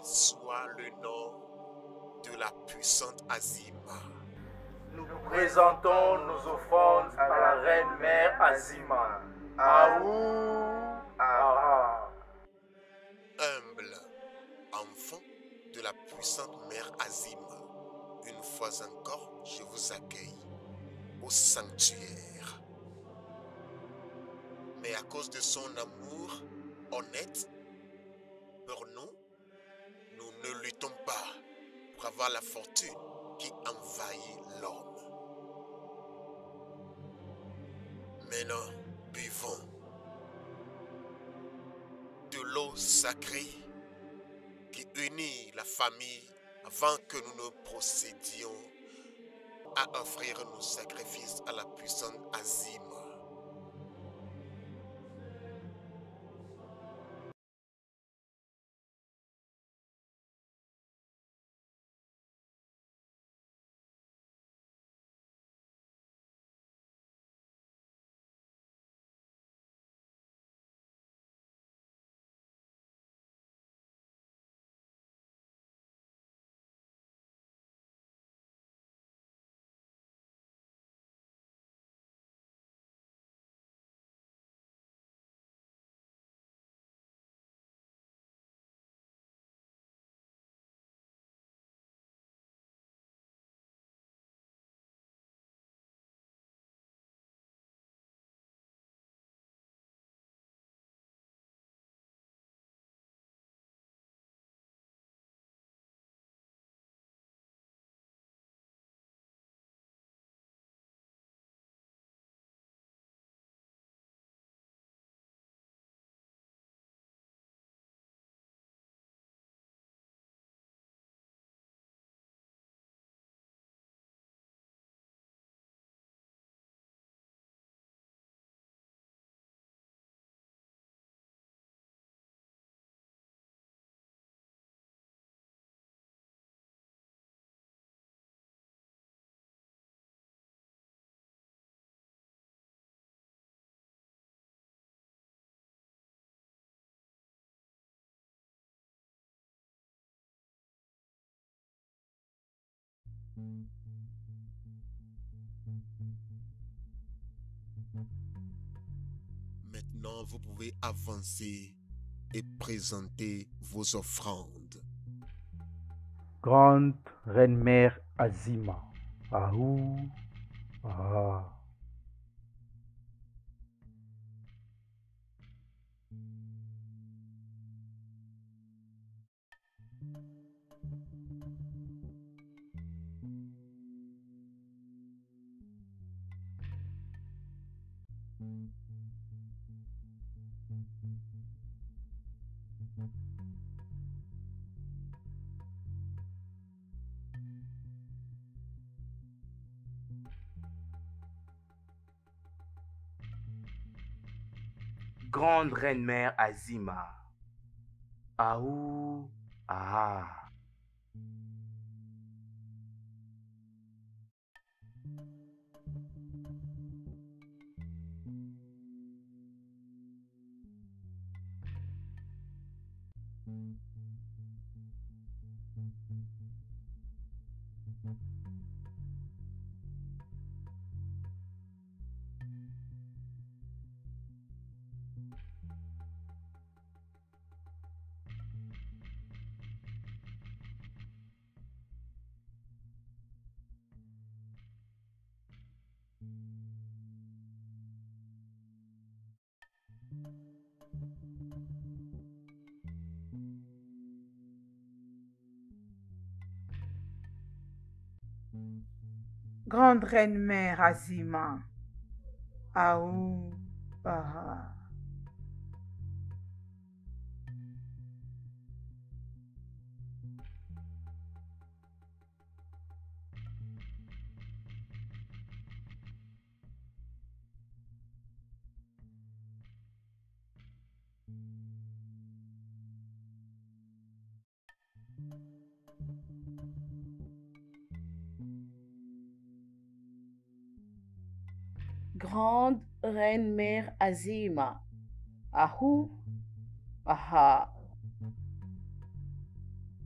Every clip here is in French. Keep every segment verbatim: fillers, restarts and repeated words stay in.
soit le nom de la puissante Azima. Nous présentons nos offrandes à la Reine Mère Azima. Aou, Aha. Humble enfant de la puissante Mère Azima, une fois encore, je vous accueille au sanctuaire. Mais à cause de son amour honnête pour nous, nous ne luttons pas pour avoir la fortune qui envahit l'homme. Maintenant, buvons de l'eau sacrée qui unit la famille avant que nous ne procédions à offrir nos sacrifices à la puissante Azima. Maintenant, vous pouvez avancer et présenter vos offrandes. Grande Reine Mère Azima. Aou, Aha. Grande Reine Mère Azima. Aou, Aha. Grande Reine Mère Azima. Aou, Aha. Grande Reine Mère Azima. Ahou, Aha.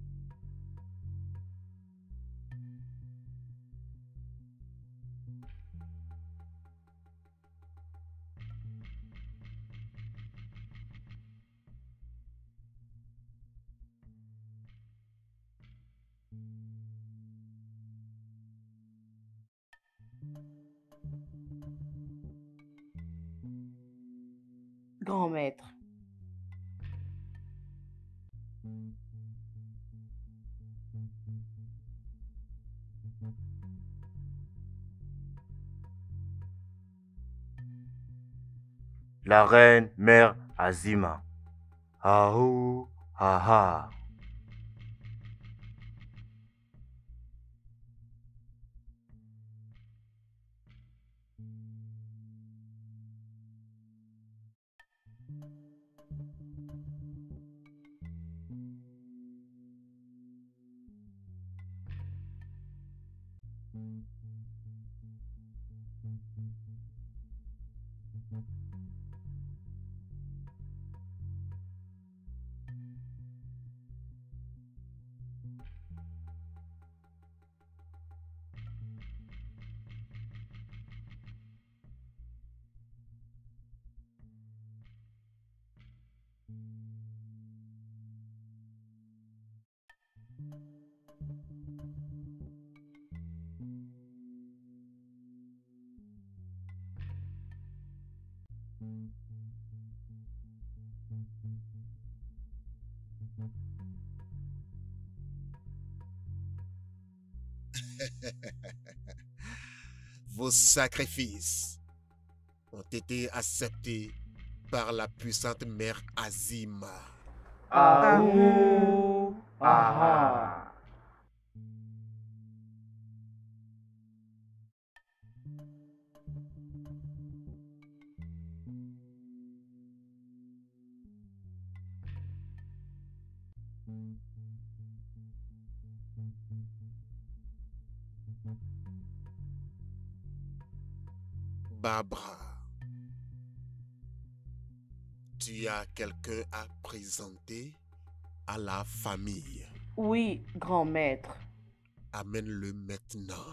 grand maître. La reine mère Azima. Ahou, aha. Vos sacrifices ont été acceptés par la puissante mère Azima. Ahou, aha. Barbara, tu as quelqu'un à présenter à la famille. Oui, grand maître. Amène-le maintenant.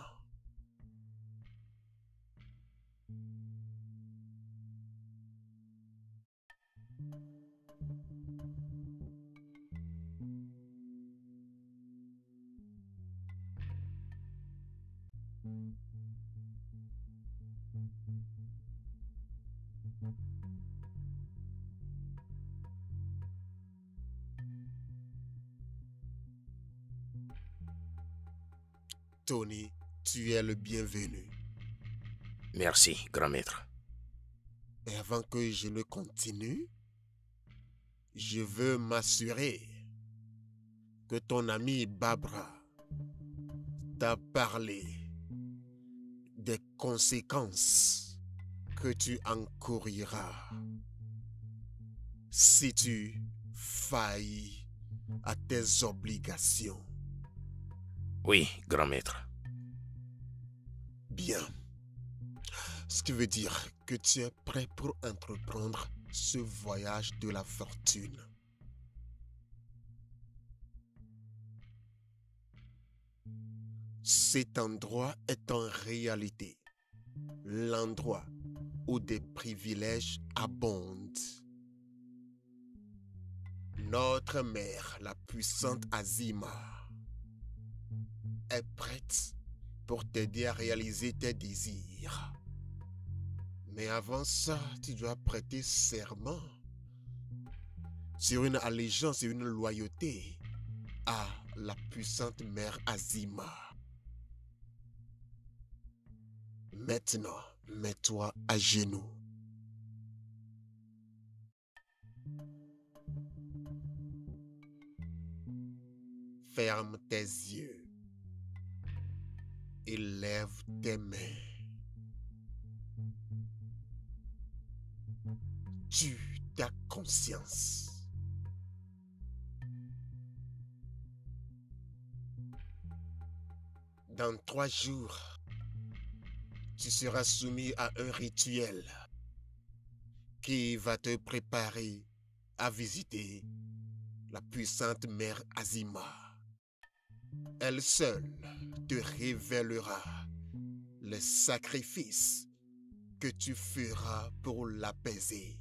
Tony, tu es le bienvenu. Merci, grand maître. Et avant que je ne continue, je veux m'assurer que ton amie Barbara t'a parlé des conséquences que tu encouriras si tu faillis à tes obligations. Oui, grand maître. Bien. Ce qui veut dire que tu es prêt pour entreprendre ce voyage de la fortune. Cet endroit est en réalité l'endroit où des privilèges abondent. Notre mère, la puissante Azima, est prête pour t'aider à réaliser tes désirs. Mais avant ça, tu dois prêter serment sur une allégeance et une loyauté à la puissante mère Azima. Maintenant, mets-toi à genoux. Ferme tes yeux et lève tes mains. Tue ta conscience. Dans trois jours, tu seras soumis à un rituel qui va te préparer à visiter la puissante mère Azima. Elle seule te révélera les sacrifices que tu feras pour l'apaiser.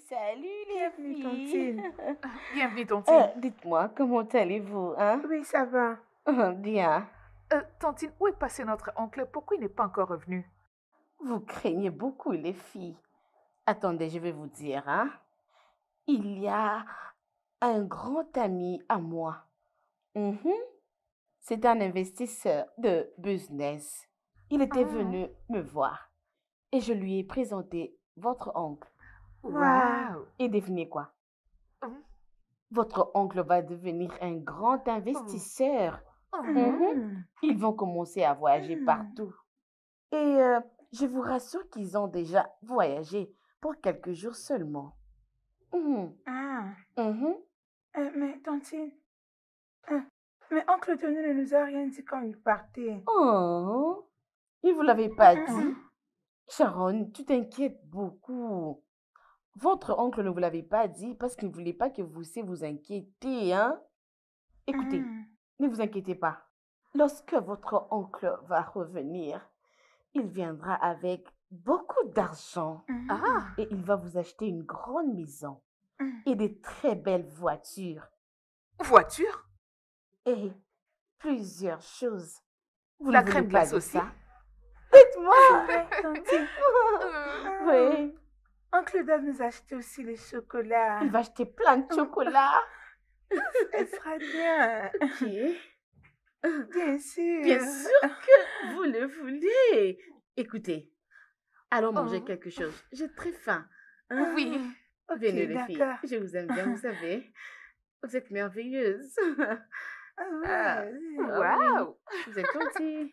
salut les Bienvenue, filles. Tontine. Bienvenue, Euh, Tontine. dites-moi, comment allez-vous, hein? Oui, ça va. Euh, Bien. Euh, Tontine, où est passé notre oncle? Pourquoi il n'est pas encore revenu? Vous craignez beaucoup les filles. Attendez, je vais vous dire, hein? Il y a un grand ami à moi. Mhm. C'est un investisseur de business. Il était Ah. venu me voir et je lui ai présenté votre oncle. Waouh! Et devinez quoi? Hum, Votre oncle va devenir un grand investisseur. hum. Mhm. Ils vont commencer à voyager Mm. partout. Et euh, je vous rassure qu'ils ont déjà voyagé pour quelques jours seulement. Mhm. Ah, Mhm. euh, mais Tontine, euh, mais oncle Tony ne nous a rien dit quand il partait. Oh, il vous l'avait pas Mm, dit? Sharon, tu t'inquiètes beaucoup. Votre oncle ne vous l'avait pas dit parce qu'il ne voulait pas que vous aussi vous inquiétez, hein? Écoutez, Mm. ne vous inquiétez pas. Lorsque votre oncle va revenir, il viendra avec beaucoup d'argent Mm. Ah! et il va vous acheter une grande maison Mm. et des très belles voitures Voiture? et plusieurs choses. Vous La ne voulez crème pas glace de aussi? ça? Dites-moi! Ouais, Tontine. Euh, Ah. Oui, Oncle doit nous acheter aussi les chocolats. il va acheter plein de chocolat. Elle sera bien. Ok. Bien sûr. Bien sûr que vous le voulez. Écoutez, allons manger Oh. quelque chose. J'ai très faim. Hein? Oui. Ok, Venez les filles, d'accord. je vous aime bien, vous savez. Vous êtes merveilleuses. Ah Ah, ouais. ah oui, Waouh! vous êtes gentilles.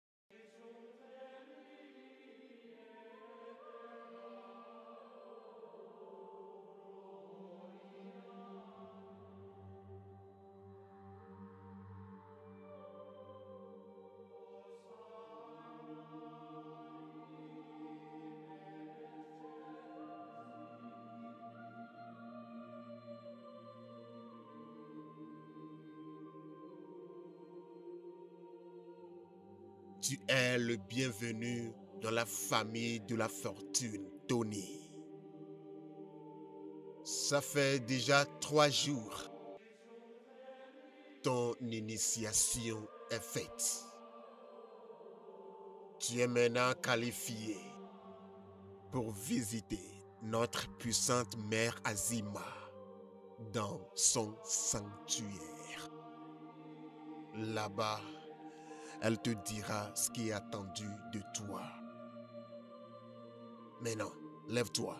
Tu es le bienvenu dans la famille de la fortune, Tony. Ça fait déjà trois jours. Ton initiation est faite. Tu es maintenant qualifié pour visiter notre puissante mère Azima dans son sanctuaire. Là-bas, elle te dira ce qui est attendu de toi. Maintenant, lève-toi.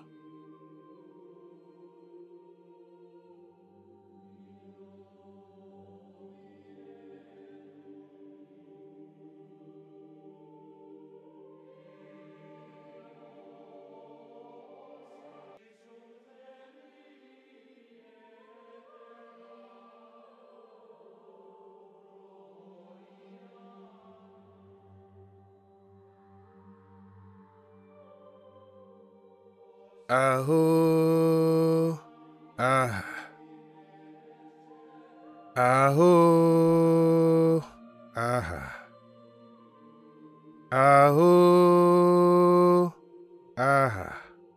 Aho. Ah. Aho. Ah. Aho. Ah.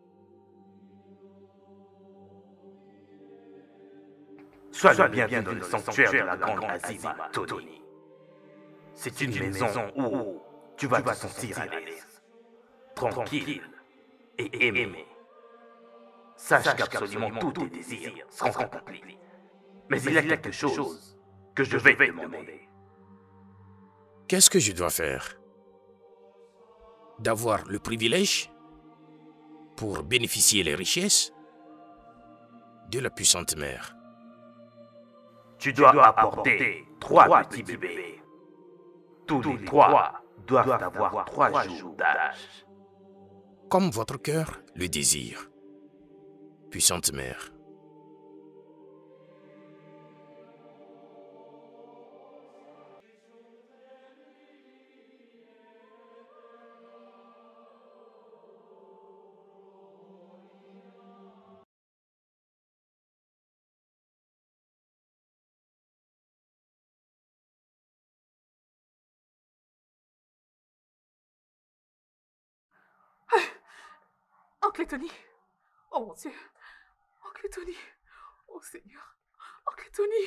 Sois le bienvenu dans le sanctuaire de la grande Azima, Tony. C'est une maison où tu vas te sentir à l'aise, tranquille et aimé. Sache qu'absolument tous tes désirs seront accomplis. Mais il y a quelque chose que je vais te demander. Qu'est-ce que je dois faire? D'avoir le privilège pour bénéficier les richesses de la puissante mère. Tu dois apporter trois petits bébés. Tous les trois doivent avoir trois jours d'âge. Comme votre cœur le désire. Puissante mère. Oncle Tony. Oh mon Dieu. Oncle Tony. Oh Seigneur. Oncle Tony.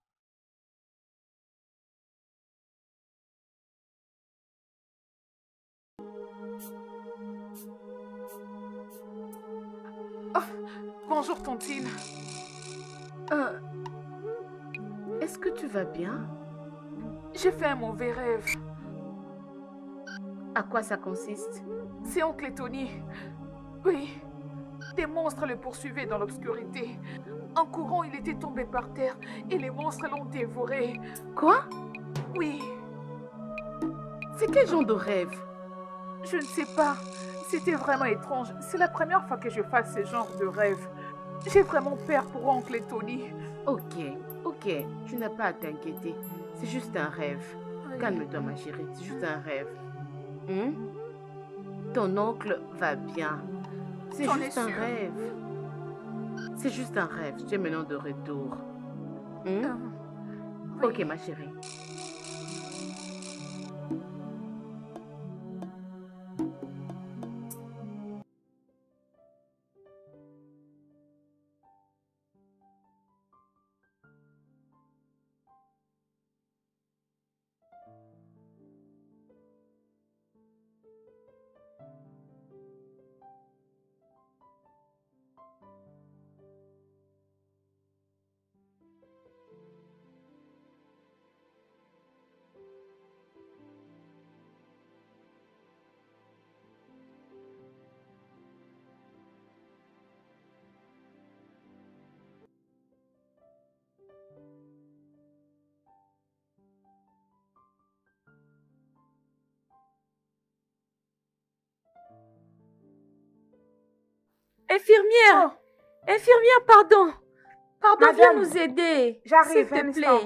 Ah, bonjour, Tontine. Euh, Est-ce que tu vas bien? J'ai fait un mauvais rêve. À quoi ça consiste? C'est Oncle Tony. Oui. Des monstres le poursuivaient dans l'obscurité. En courant, il était tombé par terre et les monstres l'ont dévoré. Quoi? Oui. C'est quel genre de rêve? Je ne sais pas. C'était vraiment étrange. C'est la première fois que je fasse ce genre de rêve. J'ai vraiment peur pour Oncle Tony. Ok, ok, tu n'as pas à t'inquiéter. C'est juste un rêve. Oui. Calme-toi, ma chérie, c'est juste un rêve. Hein? Ton oncle va bien. C'est J'en juste ai un sûr. rêve. C'est juste un rêve. Tu es maintenant de retour. Hein? Euh, oui. Ok, ma chérie. Infirmière! Oh, Infirmière, pardon! Pardon, viens Madame, nous aider! j'arrive, S'il un te instant. plaît!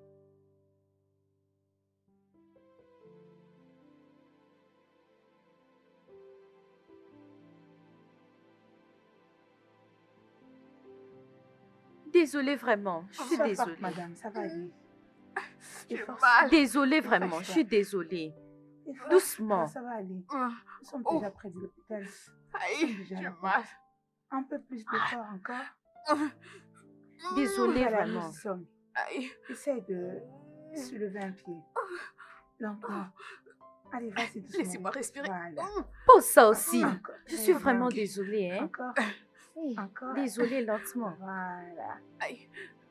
Désolée vraiment, je suis Sois désolée. forte, madame, ça va aller. J'ai Efforce- mal. Désolée Ne vraiment, fâche je pas. suis désolée. efforce-toi, Doucement. Ça va aller. Euh, Nous sommes Oh. déjà près de l'hôpital. Aïe, déjà j'ai là. mal. Un peu plus d'effort encore. Désolée Voilà, vraiment. nous y sommes. Aïe. Essaye de soulever un pied. Lentement. Allez, vas-y doucement. Laissez-moi respirer. Voilà. Pose ça aussi. Encore. Je suis Très vraiment bien. désolée, hein. Encore. Oui, Encore. désolée lentement. Voilà. Aïe.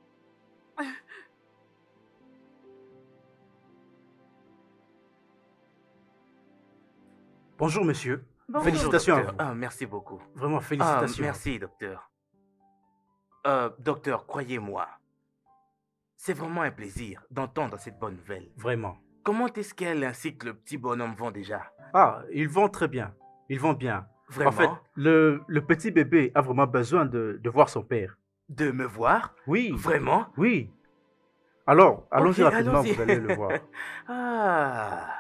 Bonjour, monsieur. Bonjour, Félicitations à docteur. vous. Ah, merci beaucoup. Vraiment, Ah, félicitations. merci, docteur. Euh, docteur, croyez-moi, c'est vraiment un plaisir d'entendre cette bonne nouvelle. Vraiment. Comment est-ce qu'elle ainsi que le petit bonhomme vont déjà? Ah, ils vont très bien. Ils vont bien. Vraiment? En fait, le, le petit bébé a vraiment besoin de, de voir son père. De me voir? Oui. Vraiment? Oui. Alors, allons-y Ok, rapidement, allons-y. vous allez le voir. Ah.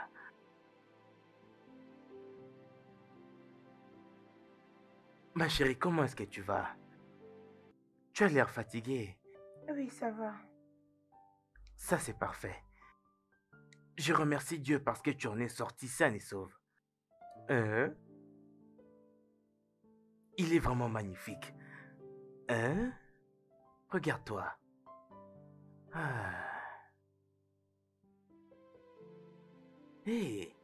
Ma chérie, comment est-ce que tu vas? Tu as l'air fatiguée. Oui, ça va. Ça, c'est parfait. Je remercie Dieu parce que tu en es sorti saine et sauve. Hein? Il est vraiment magnifique. Hein? Regarde-toi. Ah. Hé!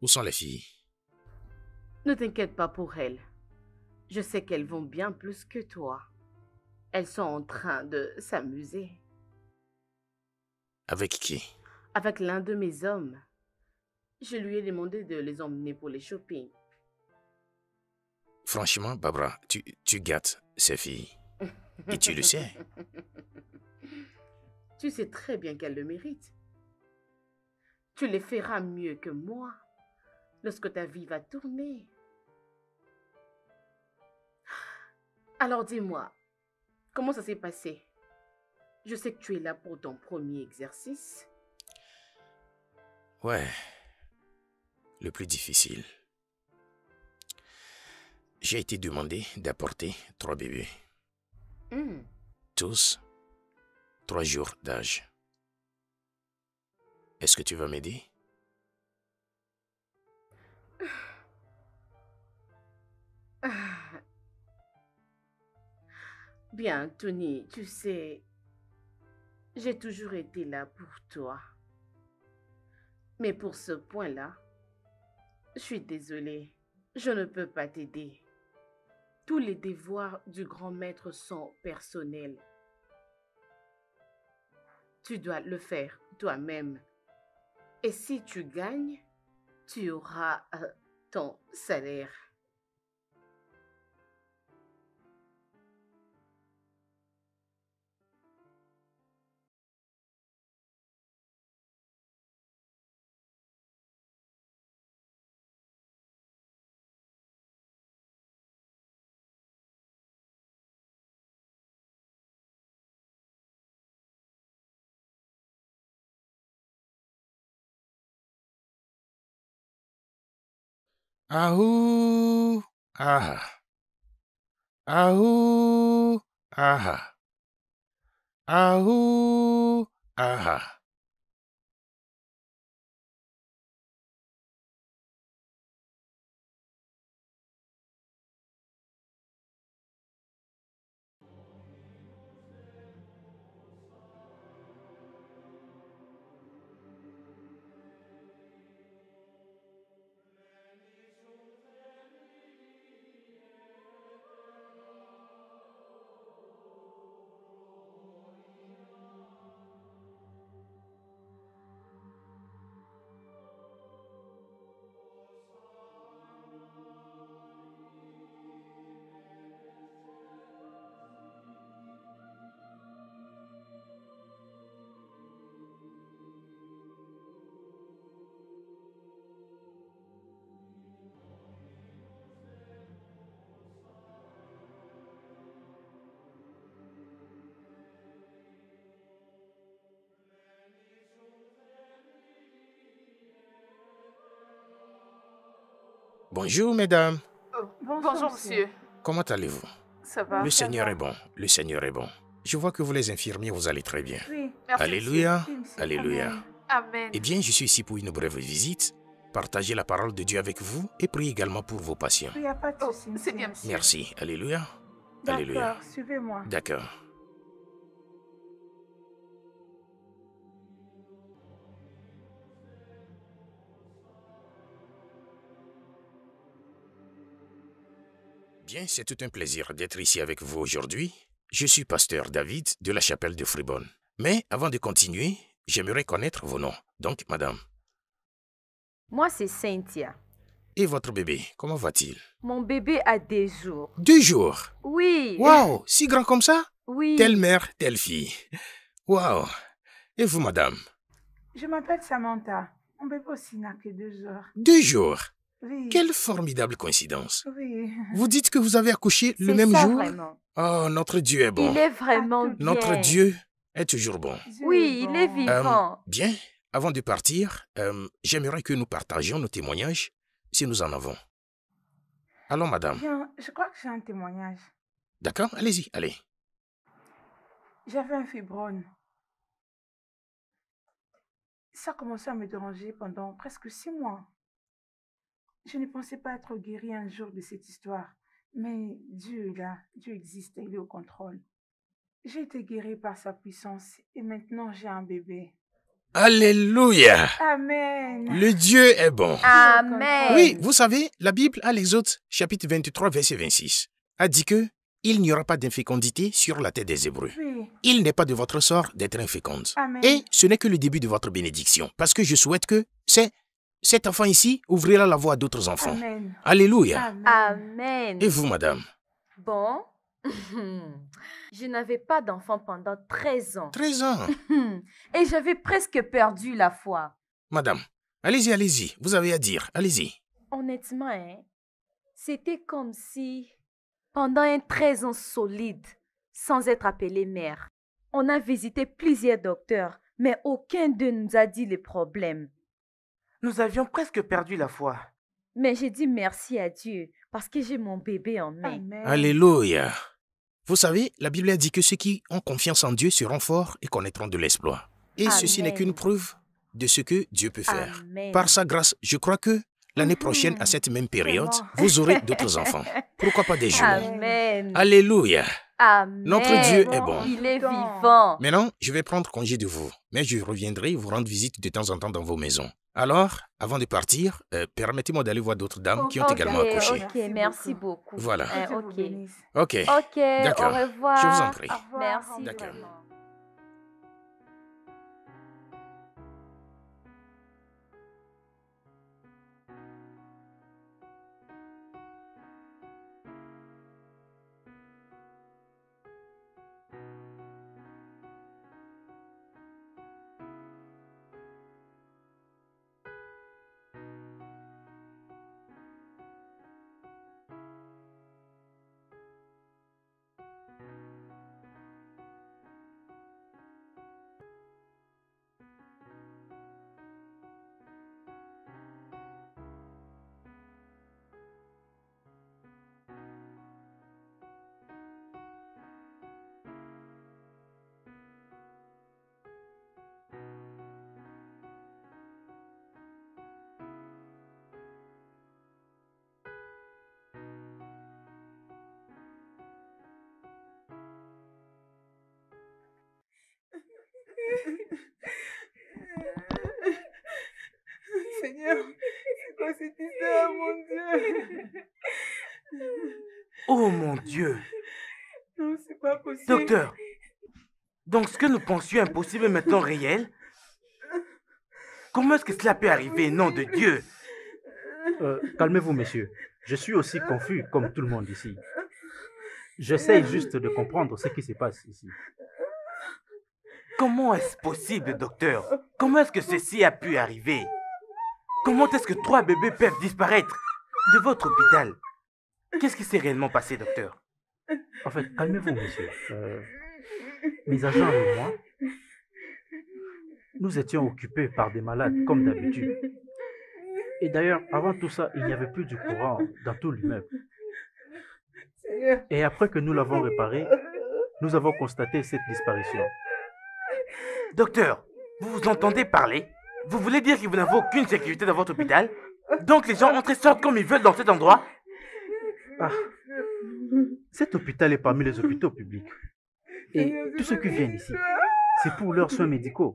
Où sont les filles? Ne t'inquiète pas pour elles. Je sais qu'elles vont bien plus que toi. Elles sont en train de s'amuser. Avec qui? Avec l'un de mes hommes. Je lui ai demandé de les emmener pour les shopping. Franchement, Barbara, tu, tu gâtes ces filles. Et tu le sais. Tu sais très bien qu'elles le méritent. Tu les feras mieux que moi lorsque ta vie va tourner. Alors dis-moi, comment ça s'est passé? Je sais que tu es là pour ton premier exercice. Ouais. Le plus difficile. J'ai été demandé d'apporter trois bébés. Hmm. Tous, trois jours d'âge. Est-ce que tu vas m'aider? Bien, Tony, tu sais, j'ai toujours été là pour toi. Mais pour ce point-là, je suis désolée, je ne peux pas t'aider. Tous les devoirs du grand maître sont personnels. Tu dois le faire toi-même. Et si tu gagnes, tu auras euh, ton salaire. Ahou! Ah! Ahou! Ah! Ahou! Ah! Bonjour, mesdames. Euh, Bonjour, bonjour, monsieur. monsieur. Comment allez-vous? Ça va? Le ça Seigneur va. est bon. Le Seigneur est bon. Je vois que vous, les infirmiers, vous allez très bien. Oui, Merci, Alléluia. oui, monsieur. Alléluia. Amen. monsieur. Amen. Eh bien, je suis ici pour une brève visite, partager la parole de Dieu avec vous et prier également pour vos patients. Oui, il n'y a pas de Oh, souci, c'est monsieur. bien, monsieur. Merci. Alléluia. Alléluia. D'accord, suivez-moi. D'accord. Bien, c'est tout un plaisir d'être ici avec vous aujourd'hui. Je suis pasteur David de la chapelle de Fribonne. Mais avant de continuer, j'aimerais connaître vos noms. Donc, madame. Moi, c'est Cynthia. Et votre bébé, comment va-t-il? Mon bébé a des jours. Deux jours. Oui. Waouh, si grand comme ça? Oui. Telle mère, telle fille. Waouh. Et vous, madame? Je m'appelle Samantha. Mon bébé aussi n'a que deux heures. Deux jours. Oui. Quelle formidable coïncidence. Oui. Vous dites que vous avez accouché le C'est même ça, jour? vraiment. Oh, notre Dieu est bon. Il est vraiment Ah, tout- bien. Notre Dieu est toujours bon. Dieu Oui, il est bon. vivant. Euh, bien, avant de partir, euh, j'aimerais que nous partagions nos témoignages, si nous en avons. Allons, madame. Bien, je crois que j'ai un témoignage. D'accord? Allez-y, allez. J'avais un fibrome. Ça a commencé à me déranger pendant presque six mois. Je ne pensais pas être guérie un jour de cette histoire. Mais Dieu est là, Dieu existe, il est au contrôle. J'ai été guérie par sa puissance et maintenant j'ai un bébé. Alléluia. Amen. Le Dieu est bon. Amen. Oui, vous savez, la Bible à l'Exode, chapitre vingt-trois, verset vingt-six, a dit que il n'y aura pas d'infécondité sur la tête des Hébreux. Oui. Il n'est pas de votre sort d'être inféconde. Amen. Et ce n'est que le début de votre bénédiction, parce que je souhaite que c'est, cet enfant ici ouvrira la voie à d'autres enfants. Amen. Alléluia. Amen. Amen. Et vous, madame? Bon, je n'avais pas d'enfant pendant treize ans. treize ans. Et j'avais presque perdu la foi. Madame, allez-y, allez-y. Vous avez à dire. Allez-y. Honnêtement, hein, c'était comme si, pendant un treize ans solide, sans être appelé mère, on a visité plusieurs docteurs, mais aucun d'eux nous a dit les problèmes. Nous avions presque perdu la foi. Mais j'ai dit merci à Dieu parce que j'ai mon bébé en main. Amen. Alléluia. Vous savez, la Bible a dit que ceux qui ont confiance en Dieu seront forts et connaîtront de l'exploit. Et Amen. ceci n'est qu'une preuve de ce que Dieu peut faire. Amen. Par sa grâce, je crois que l'année prochaine, à cette même période, vous aurez d'autres enfants. Pourquoi pas des jumeaux? Amen. Alléluia. Amen. Notre Dieu est bon. Il est vivant. Maintenant, je vais prendre congé de vous, mais je reviendrai vous rendre visite de temps en temps dans vos maisons. Alors, avant de partir, euh, permettez-moi d'aller voir d'autres dames qui ont Ok, également accouché. Ok, merci beaucoup. Voilà. Hein, Dieu vous ok. bénisse. Ok. Ok, D'accord. au revoir. Je vous en prie. Au revoir. Merci. D'accord. vraiment. Seigneur, c'est quoi cette histoire, mon Dieu? Oh mon Dieu. Non, c'est pas possible. Docteur, donc ce que nous pensions impossible est maintenant réel? Comment est-ce que cela peut arriver, nom de Dieu? Euh, calmez-vous, messieurs. Je suis aussi confus comme tout le monde ici. J'essaye juste de comprendre ce qui se passe ici. Comment est-ce possible, docteur? Comment est-ce que ceci a pu arriver? Comment est-ce que trois bébés peuvent disparaître de votre hôpital? Qu'est-ce qui s'est réellement passé, docteur? En fait, calmez-vous, monsieur. Euh, mes agents et moi, nous étions occupés par des malades, comme d'habitude. Et d'ailleurs, avant tout ça, il n'y avait plus du courant dans tout l'immeuble. Et après que nous l'avons réparé, nous avons constaté cette disparition. Docteur, vous vous entendez parler? Vous voulez dire que vous n'avez aucune sécurité dans votre hôpital? Donc les gens entrent et sortent comme ils veulent dans cet endroit? Ah, cet hôpital est parmi les hôpitaux publics. Et tous ceux qui viennent ici, c'est pour leurs soins médicaux.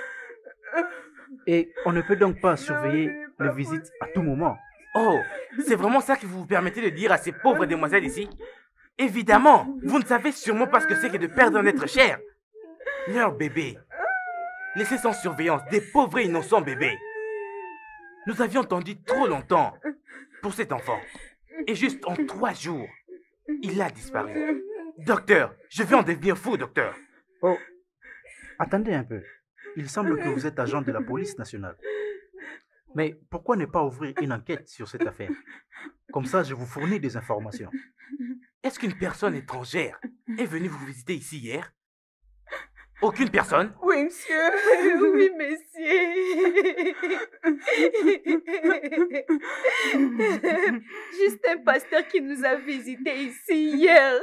Et on ne peut donc pas surveiller les visites à tout moment. Oh, c'est vraiment ça que vous vous permettez de dire à ces pauvres demoiselles ici? Évidemment, vous ne savez sûrement pas ce que c'est que de perdre un être cher. Leur bébé. Laissés sans surveillance, des pauvres et innocents bébés. Nous avions attendu trop longtemps pour cet enfant. Et juste en trois jours, il a disparu. Docteur, je vais en devenir fou, docteur. Oh, attendez un peu. Il semble que vous êtes agent de la police nationale. Mais pourquoi ne pas ouvrir une enquête sur cette affaire? Comme ça, je vous fournis des informations. Est-ce qu'une personne étrangère est venue vous visiter ici hier? Aucune personne? Oui, monsieur. Oui, monsieur. Juste un pasteur qui nous a visités ici hier.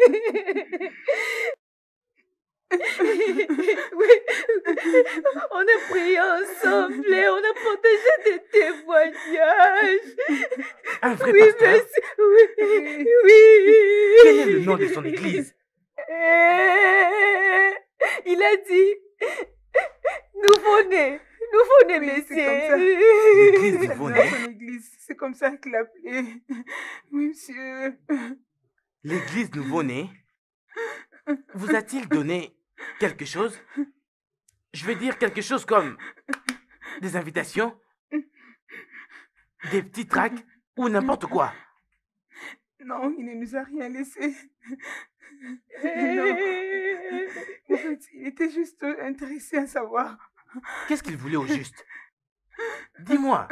Oui, on a prié ensemble et on a partagé des témoignages. Un vrai Oui, pasteur? monsieur. Oui, oui. Quel est le nom de son église? Il a dit, Nouveau-né. Nouveau-né, Oui, c'est monsieur. L'église C'est nouveau-né. dans son église. C'est comme ça qu'il l'appelait. Oui, monsieur. L'église nouveau-né vous a-t-il donné quelque chose? Je veux dire quelque chose comme des invitations, des petits tracts ou n'importe quoi. Non, il ne nous a rien laissé. Non. En fait, il était juste intéressé à savoir. Qu'est-ce qu'il voulait au juste? Dis-moi.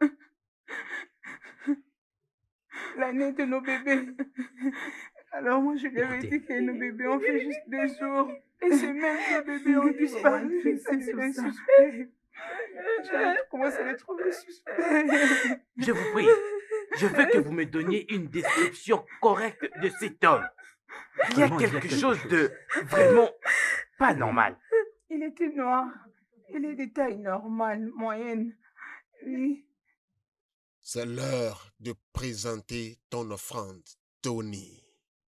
L'année de nos bébés. Alors moi, je lui avais Écoutez. dit que nos bébés ont fait juste deux jours. Et ces mêmes deux bébés ont disparu. Ça devient suspect. J'ai commencé à les trouver suspects. Je vous prie, je veux que vous me donniez une description correcte de cet homme. Il y a Vraiment, il y a quelque quelque chose chose. de vraiment pas normal. Il était noir. Il est de taille normale, moyenne. Oui. C'est l'heure de présenter ton offrande, Tony.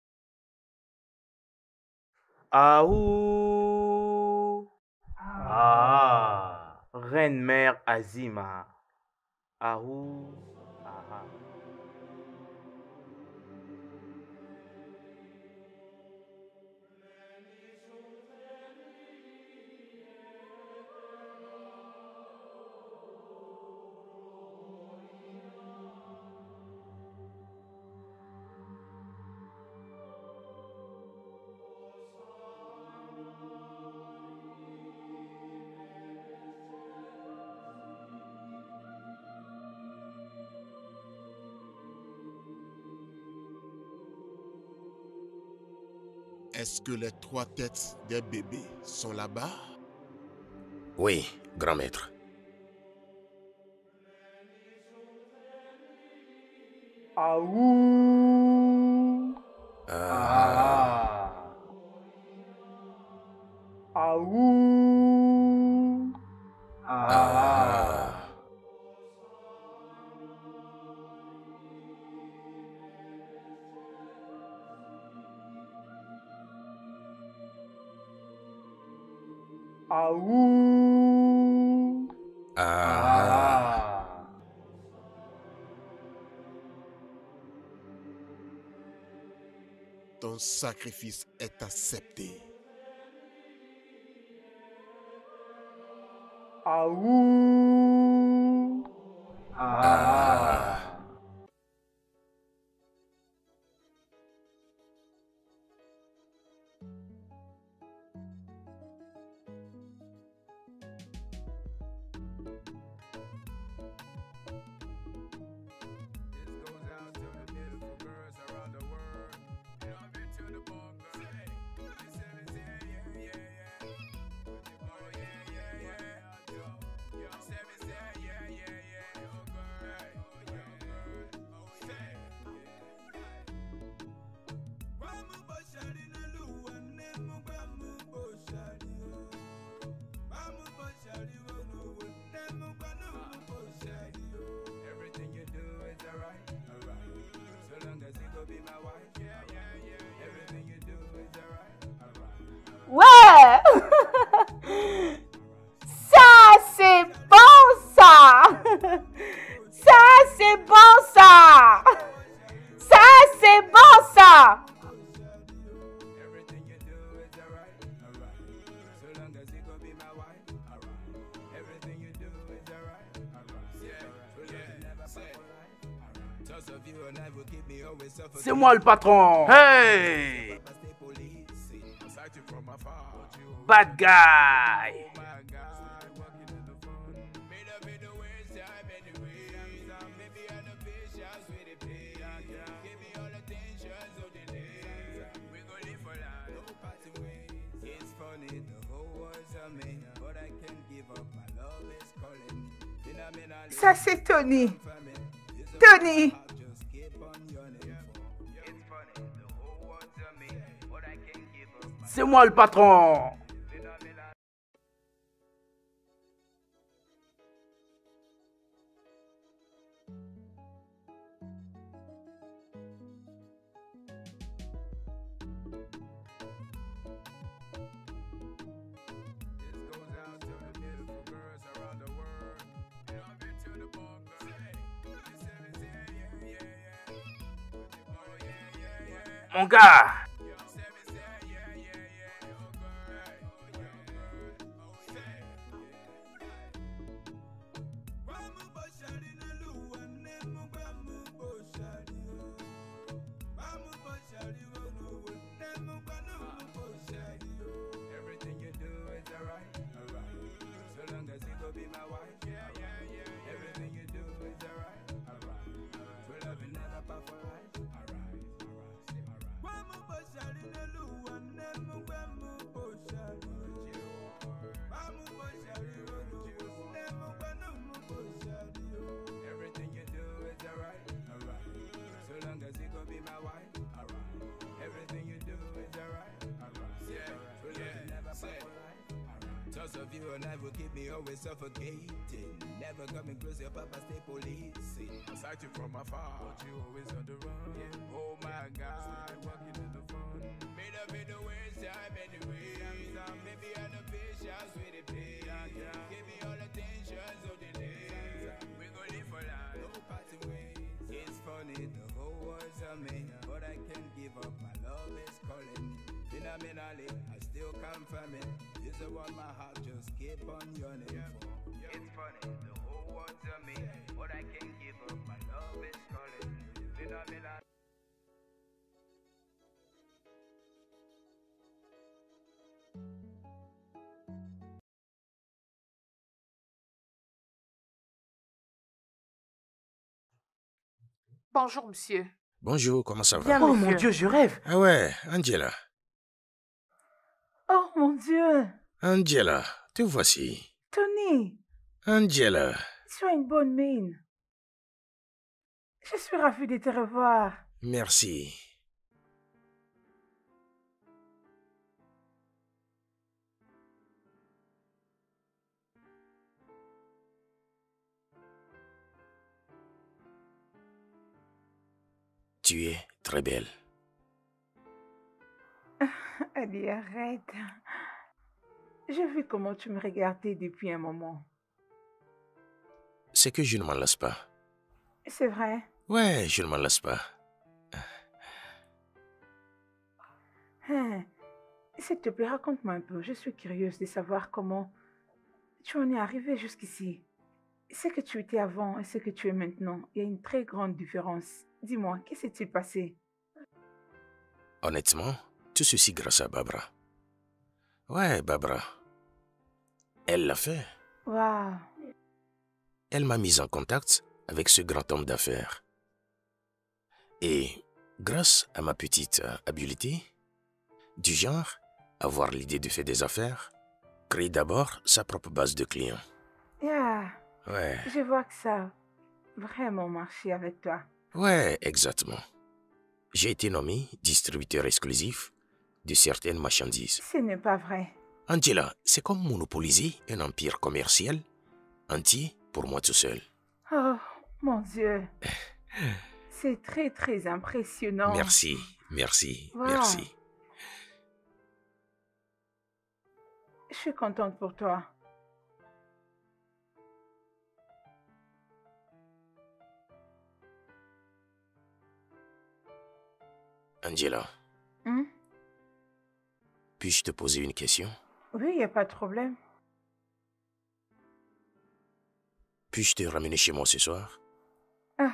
Aou. Ah. Reine-mère Azima. Aou. Ah. Est-ce que les trois têtes des bébés sont là-bas? Oui, grand maître. Aou. Ah. Aou. Ah. Aou. Ah. Ton sacrifice est accepté. Aou. Ah. Ouais. Ça, c'est bon, ça. Ça, c'est bon, ça. Ça, c'est bon, ça. C'est moi le patron. Hey. Bad guy. Ça, c'est Tony. Tony. C'est moi le patron. Mon gars. Of you and I will keep me always suffocating. Never coming close, your papa stay policing. I sight you from afar, but you always on the run. Yeah. Oh my God, walking in the fun. Made up in the waste time anyway. Maybe I'm the patience with the pain. Give me all attention, so delay. We gon' live for life, no parting ways. It's funny, the whole world's a me, but I can't give up. My love is calling. Phenomenally, I still confirm it. This is what my heart just keep on yearning for. It's funny, the whole world's a me, but I can't give up. My love is calling. Phenomenal. Bonjour, monsieur. Bonjour, comment ça va? Bien, oh mon Dieu, je rêve. Ah ouais, Angela. Oh mon Dieu. Angela, te voici. Tony. Angela. Tu as une bonne mine. Je suis ravie de te revoir. Merci. Tu es très belle. Allez, arrête. J'ai vu comment tu me regardais depuis un moment. C'est que je ne m'en lasse pas. C'est vrai? Ouais, je ne m'en lasse pas. Hein, s'il te plaît, raconte-moi un peu. Je suis curieuse de savoir comment tu en es arrivé jusqu'ici. Ce que tu étais avant et ce que tu es maintenant, il y a une très grande différence. Dis-moi, qu'est-ce qui s'est passé? Honnêtement, tout ceci grâce à Barbara. Ouais, Barbara. Elle l'a fait. Waouh. Elle m'a mis en contact avec ce grand homme d'affaires. Et grâce à ma petite habileté, du genre, avoir l'idée de faire des affaires, créer d'abord sa propre base de clients. Yeah. Ouais. Je vois que ça a vraiment marché avec toi. Ouais, exactement. J'ai été nommé distributeur exclusif de certaines marchandises. Ce n'est pas vrai. Angela, c'est comme monopoliser un empire commercial entier pour moi tout seul. Oh, mon Dieu. C'est très, très impressionnant. Merci, merci, Wow. merci. Je suis contente pour toi. Angela, Hmm? puis-je te poser une question? Oui, il n'y a pas de problème. Puis-je te ramener chez moi ce soir? Ah.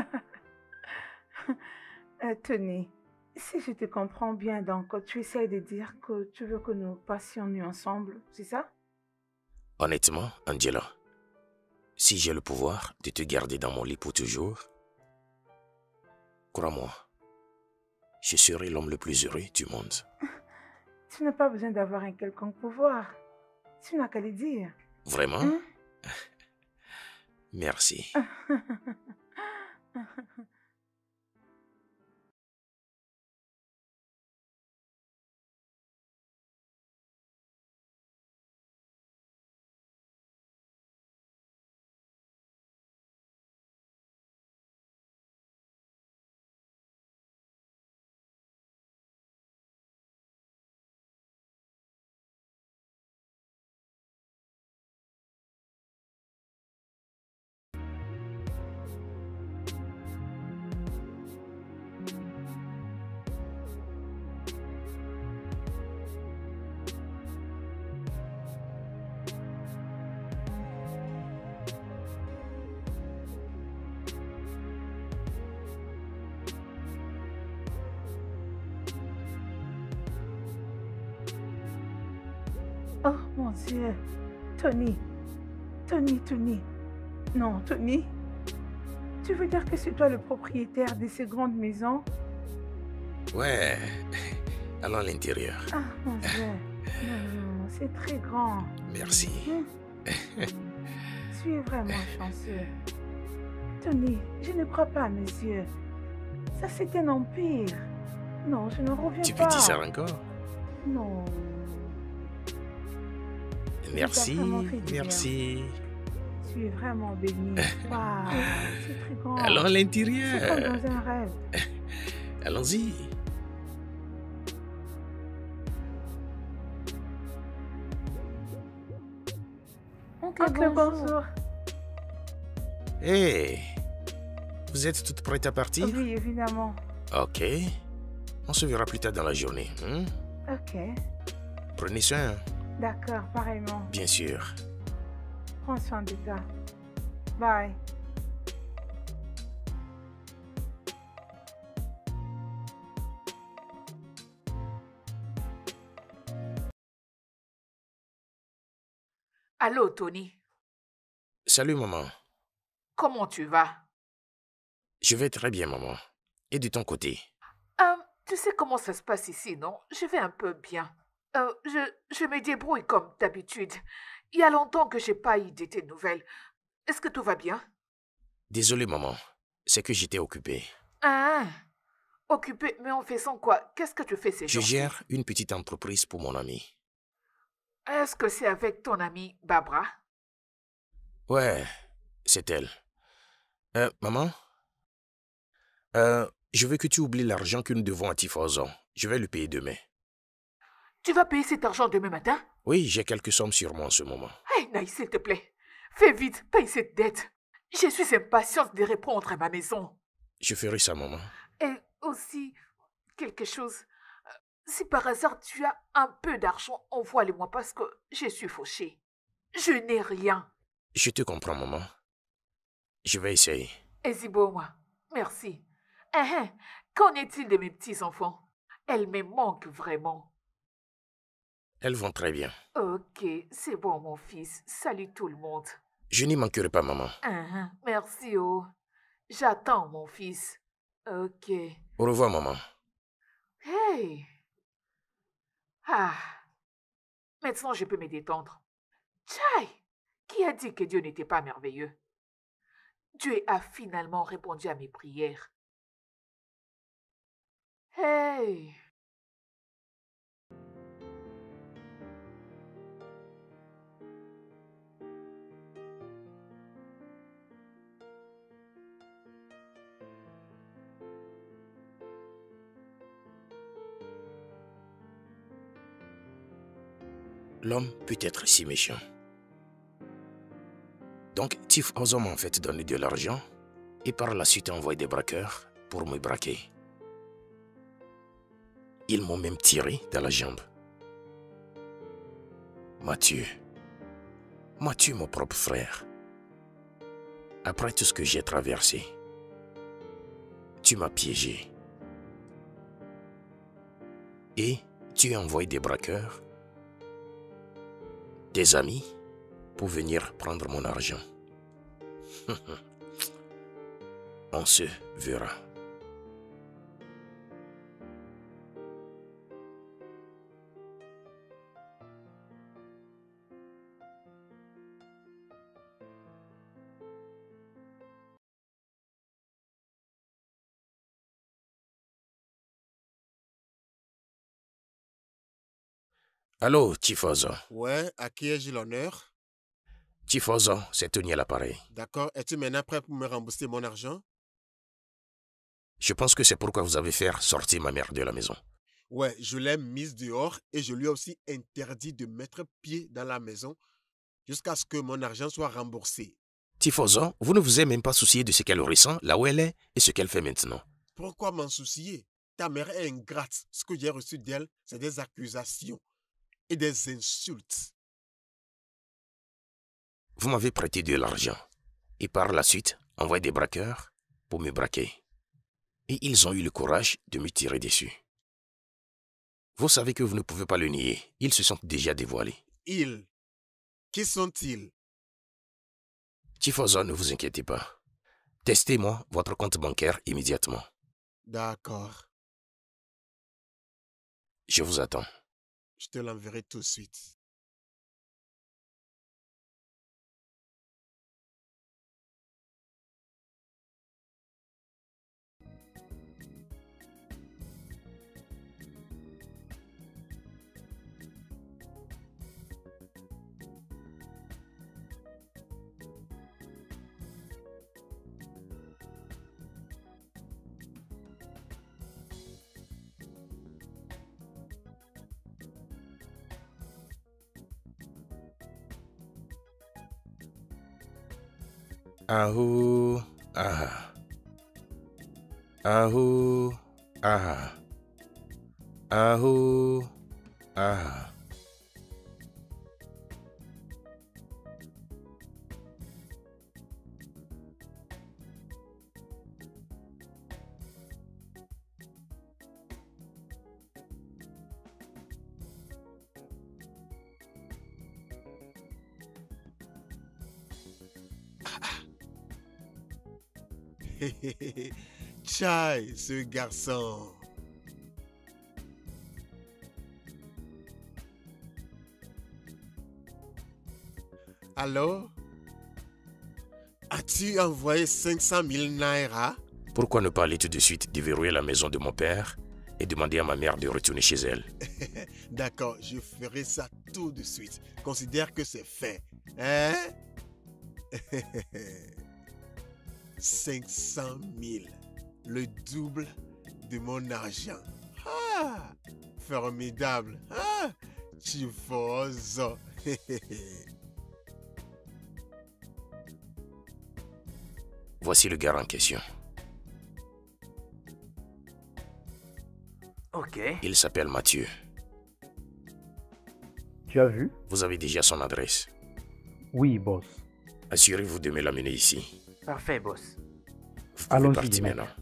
Euh, Tony, si je te comprends bien, donc tu essaies de dire que tu veux que nous passions nuit ensemble, c'est ça? Honnêtement, Angela, si j'ai le pouvoir de te garder dans mon lit pour toujours, crois-moi, je serai l'homme le plus heureux du monde. Tu n'as pas besoin d'avoir un quelconque pouvoir. Tu n'as qu'à le dire. Vraiment? Hein? Merci. Oh mon Dieu. Tony. Tony, Tony. Non, Tony. Tu veux dire que c'est toi le propriétaire de ces grandes maisons? Ouais. Allons à l'intérieur. Ah mon Dieu. Non, non, c'est très grand. Merci. Hum. Tu es vraiment chanceux. Tony, je ne crois pas à mes yeux. Ça, c'est un empire. Non, je ne reviens Tu pas. peux dire ça encore? Non. Merci, vraiment fait du merci. Tu es vraiment béni. Waouh, c'est très grand. Allons à C'est l'intérieur. comme dans un rêve. Allons-y. Oncle, Oncle, bonjour. bonjour. Hé, vous êtes toutes prêtes à partir? Oui, évidemment. Ok. On se verra plus tard dans la journée. Hein? Ok. Prenez soin, D'accord, pareillement. bien sûr. Prends soin de toi. Bye. Allô, Tony. Salut, maman. Comment tu vas? Je vais très bien, maman. Et de ton côté? Euh, tu sais comment ça se passe ici, non? Je vais un peu bien. Euh, je, je me débrouille comme d'habitude. Il y a longtemps que j'ai pas eu de tes nouvelles. Est-ce que tout va bien? Désolé, maman. C'est que j'étais occupé. Ah, occupé, mais en faisant quoi? Qu'est-ce que tu fais ces Je jours-ci? gère une petite entreprise pour mon ami. Est-ce que c'est avec ton amie Barbara? Ouais, c'est elle. Euh, maman? Euh, je veux que tu oublies l'argent que nous devons à Tifozo. Je vais le payer demain. Tu vas payer cet argent demain matin? Oui, j'ai quelques sommes sur moi en ce moment. Hey, Naïs, s'il te plaît. Fais vite, paye cette dette. Je suis impatiente de répondre à ma maison. Je ferai ça, maman. Et aussi, quelque chose. euh, Si par hasard tu as un peu d'argent, envoie-le-moi parce que je suis fauchée. Je n'ai rien. Je te comprends, maman. Je vais essayer. Ezibo, moi. Merci. Hein, hein, qu'en est-il de mes petits-enfants? Elles me manquent vraiment. Elles vont très bien. Ok, c'est bon, mon fils. Salut tout le monde. Je n'y manquerai pas, maman. Hein, hein, merci, oh. J'attends, mon fils. Ok. Au revoir, maman. Hey! Ah! Maintenant, je peux me détendre. Tchai! Qui a dit que Dieu n'était pas merveilleux? Dieu a finalement répondu à mes prières. Hey! L'homme peut être si méchant. Donc, Tif Ozo m'a en fait donné de l'argent et par la suite envoyé des braqueurs pour me braquer. Ils m'ont même tiré dans la jambe. Mathieu, Mathieu, mon propre frère, après tout ce que j'ai traversé, tu m'as piégé. Et tu as envoyé des braqueurs, des amis, pour venir prendre mon argent. On se verra. Allô, Tifozo. Ouais, à qui ai-je l'honneur? Tifozo, c'est Tony à l'appareil. D'accord, es-tu maintenant prêt pour me rembourser mon argent? Je pense que c'est pourquoi vous avez fait sortir ma mère de la maison. Ouais, je l'ai mise dehors et je lui ai aussi interdit de mettre pied dans la maison jusqu'à ce que mon argent soit remboursé. Tifozo, vous ne vous êtes même pas soucié de ce qu'elle ressent, là où elle est et ce qu'elle fait maintenant. Pourquoi m'en soucier? Ta mère est ingrate. Ce que j'ai reçu d'elle, c'est des accusations et des insultes. Vous m'avez prêté de l'argent et par la suite envoyé des braqueurs pour me braquer. Et ils ont eu le courage de me tirer dessus. Vous savez que vous ne pouvez pas le nier. Ils se sont déjà dévoilés. Ils, qui sont-ils? Tifozo, ne vous inquiétez pas. Testez-moi votre compte bancaire immédiatement. D'accord, Je vous attends. je te l'enverrai tout de suite. Ahou, ah. Ahou, ah. Ahou, ah. Chai, ce garçon. Allô? As-tu envoyé cinq cent mille naira? Pourquoi ne pas aller tout de suite déverrouiller la maison de mon père et demander à ma mère de retourner chez elle? D'accord, je ferai ça tout de suite. Considère que c'est fait. Hein? cinq cent mille. Le double de mon argent. Ah! Formidable. Ah! Tifozo. Voici le gars en question. Ok. Il s'appelle Mathieu. Tu as vu? Vous avez déjà son adresse. Oui, boss. Assurez-vous de me l'amener ici. Parfait, boss. Vous pouvez Allons-y, partir maître. maintenant.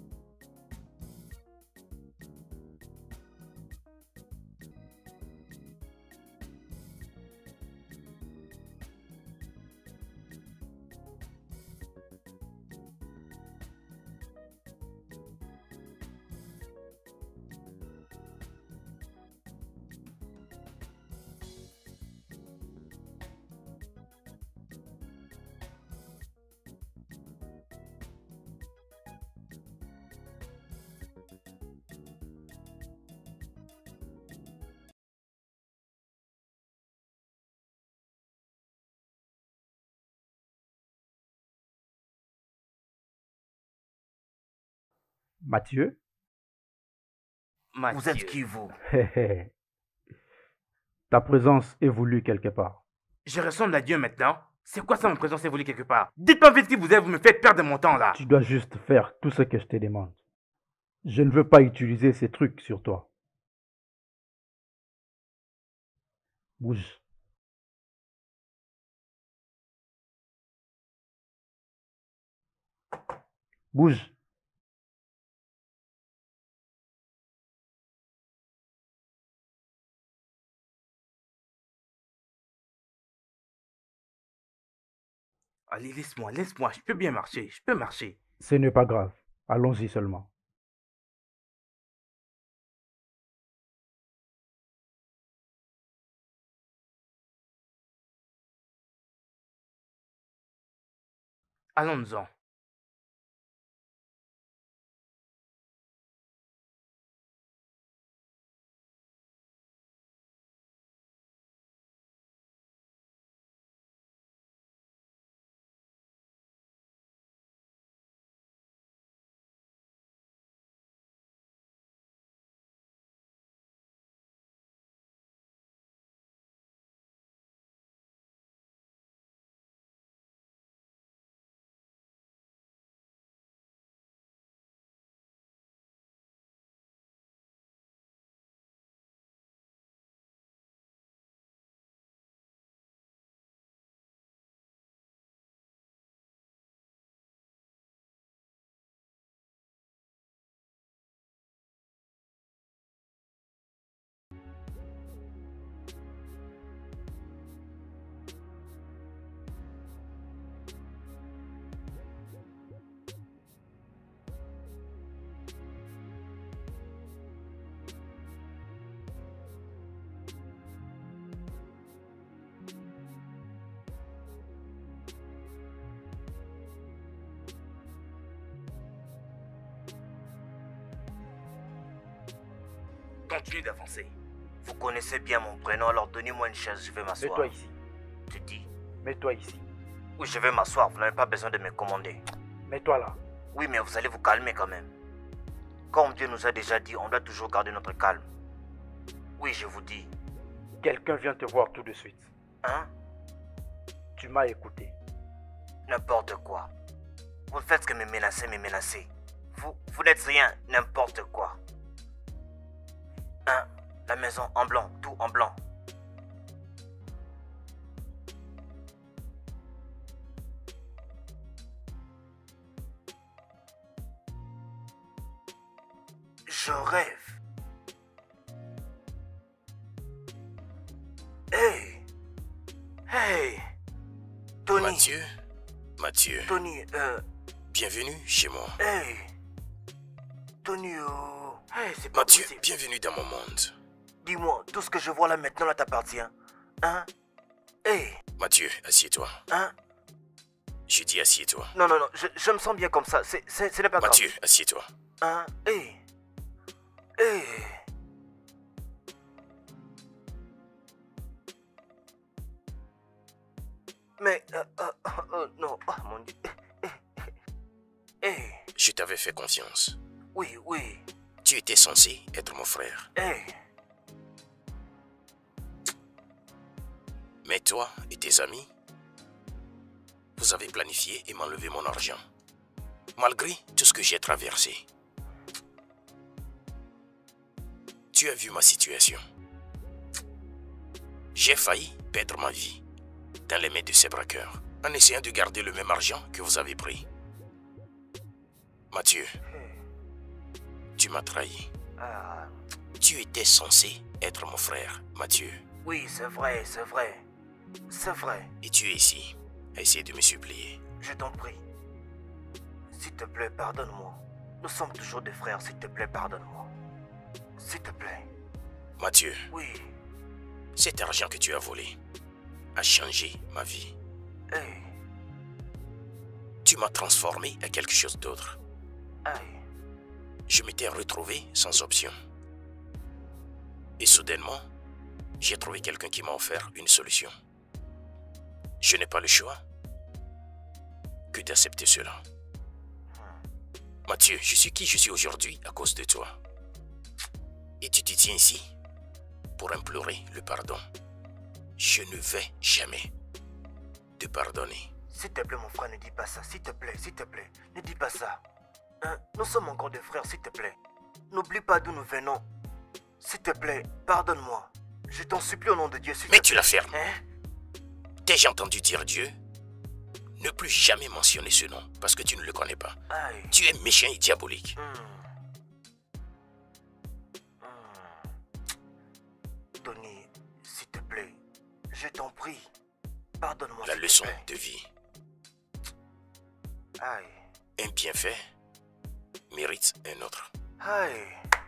Mathieu? Mathieu. Vous êtes qui, vous? Ta présence est voulue quelque part. Je ressemble à Dieu maintenant. C'est quoi ça, ma présence évolue quelque part? Dites-moi vite qui vous êtes, vous me faites perdre mon temps là. Tu dois juste faire tout ce que je te demande. Je ne veux pas utiliser ces trucs sur toi. Bouge. Bouge. Allez, laisse-moi, laisse-moi, je peux bien marcher, je peux marcher. Ce n'est pas grave. Allons-y seulement. Allons-en. continue d'avancer. Vous connaissez bien mon prénom, alors donnez-moi une chaise, je vais m'asseoir. Mets-toi ici. Tu dis? Mets-toi ici. Oui, je vais m'asseoir, vous n'avez pas besoin de me commander. Mets-toi là. Oui, mais vous allez vous calmer quand même. Comme Dieu nous a déjà dit, on doit toujours garder notre calme. Oui, je vous dis. Quelqu'un vient te voir tout de suite. Hein? Tu m'as écouté. N'importe quoi. Vous ne faites que me menacer, me menacer. Vous, vous n'êtes rien, n'importe quoi. Hein? La maison en blanc, tout en blanc. Je rêve. Hey! Hey! Tony! Mathieu, Mathieu, Tony, euh... bienvenue chez moi. Hey! Tony, oh... Hey, c'est pas Mathieu, possible. bienvenue dans mon monde. Dis-moi, tout ce que je vois là maintenant là t'appartient. Hein? Hey! Mathieu, assieds-toi. Hein? Je dis assieds-toi. Non, non, non, je, je me sens bien comme ça. C'est, c'est, ce n'est pas grave. Mathieu, assieds-toi. Hein? Hey! Hey! Mais... Euh, euh, euh, non, oh mon Dieu. Hey! Je t'avais fait confiance. Oui, oui. Tu étais censé être mon frère. Hey! Mais toi et tes amis, vous avez planifié et m'enlevé mon argent. Malgré tout ce que j'ai traversé. Tu as vu ma situation. J'ai failli perdre ma vie dans les mains de ces braqueurs en essayant de garder le même argent que vous avez pris. Mathieu, tu m'as trahi. Ah, Tu étais censé être mon frère, Mathieu. oui, c'est vrai, c'est vrai. C'est vrai. Et tu es ici à essayer de me supplier. Je t'en prie. S'il te plaît, pardonne-moi. Nous sommes toujours des frères, s'il te plaît, pardonne-moi. S'il te plaît. Mathieu, Oui. cet argent que tu as volé a changé ma vie. Hey. Tu m'as transformé à quelque chose d'autre. Hey. Je m'étais retrouvé sans option. Et soudainement, j'ai trouvé quelqu'un qui m'a offert une solution. Je n'ai pas le choix que d'accepter cela. Mathieu, je suis qui je suis aujourd'hui à cause de toi. Et tu te tiens ici pour implorer le pardon. Je ne vais jamais te pardonner. S'il te plaît, mon frère, ne dis pas ça. S'il te plaît, s'il te plaît, ne dis pas ça. Hein? Nous sommes encore des frères, s'il te plaît. N'oublie pas d'où nous venons. S'il te plaît, pardonne-moi. Je t'en supplie au nom de Dieu, s'il Mais te tu plaît. la fermes. Hein? T'ai-je entendu dire Dieu? Ne plus jamais mentionner ce nom parce que tu ne le connais pas. Aïe. Tu es méchant et diabolique. Hmm. Hmm. Tony, s'il te plaît, je t'en prie. Pardonne-moi. La s'il te leçon plaît. de vie. Aïe. Un bienfait mérite un autre. Aïe.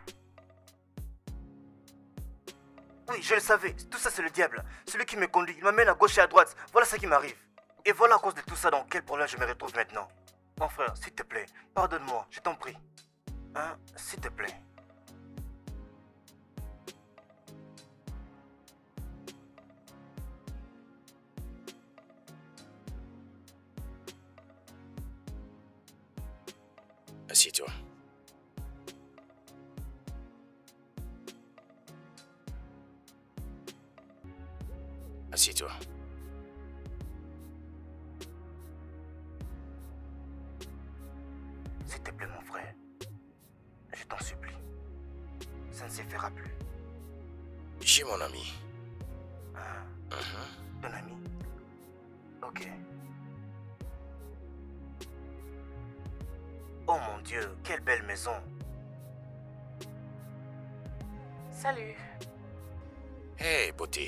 Oui, je le savais. Tout ça, c'est le diable. Celui qui me conduit. Il m'amène à gauche et à droite. Voilà ce qui m'arrive. Et voilà à cause de tout ça dans quel problème je me retrouve maintenant. Mon frère, s'il te plaît, pardonne-moi. Je t'en prie. Hein, s'il te plaît. Assieds-toi. Assieds-toi. S'il te plaît, mon frère. Je t'en supplie. Ça ne se fera plus. J'ai mon ami. Hein, Mhm. ton ami. Ok. Oh mon Dieu, quelle belle maison. Salut. Hey, beauté.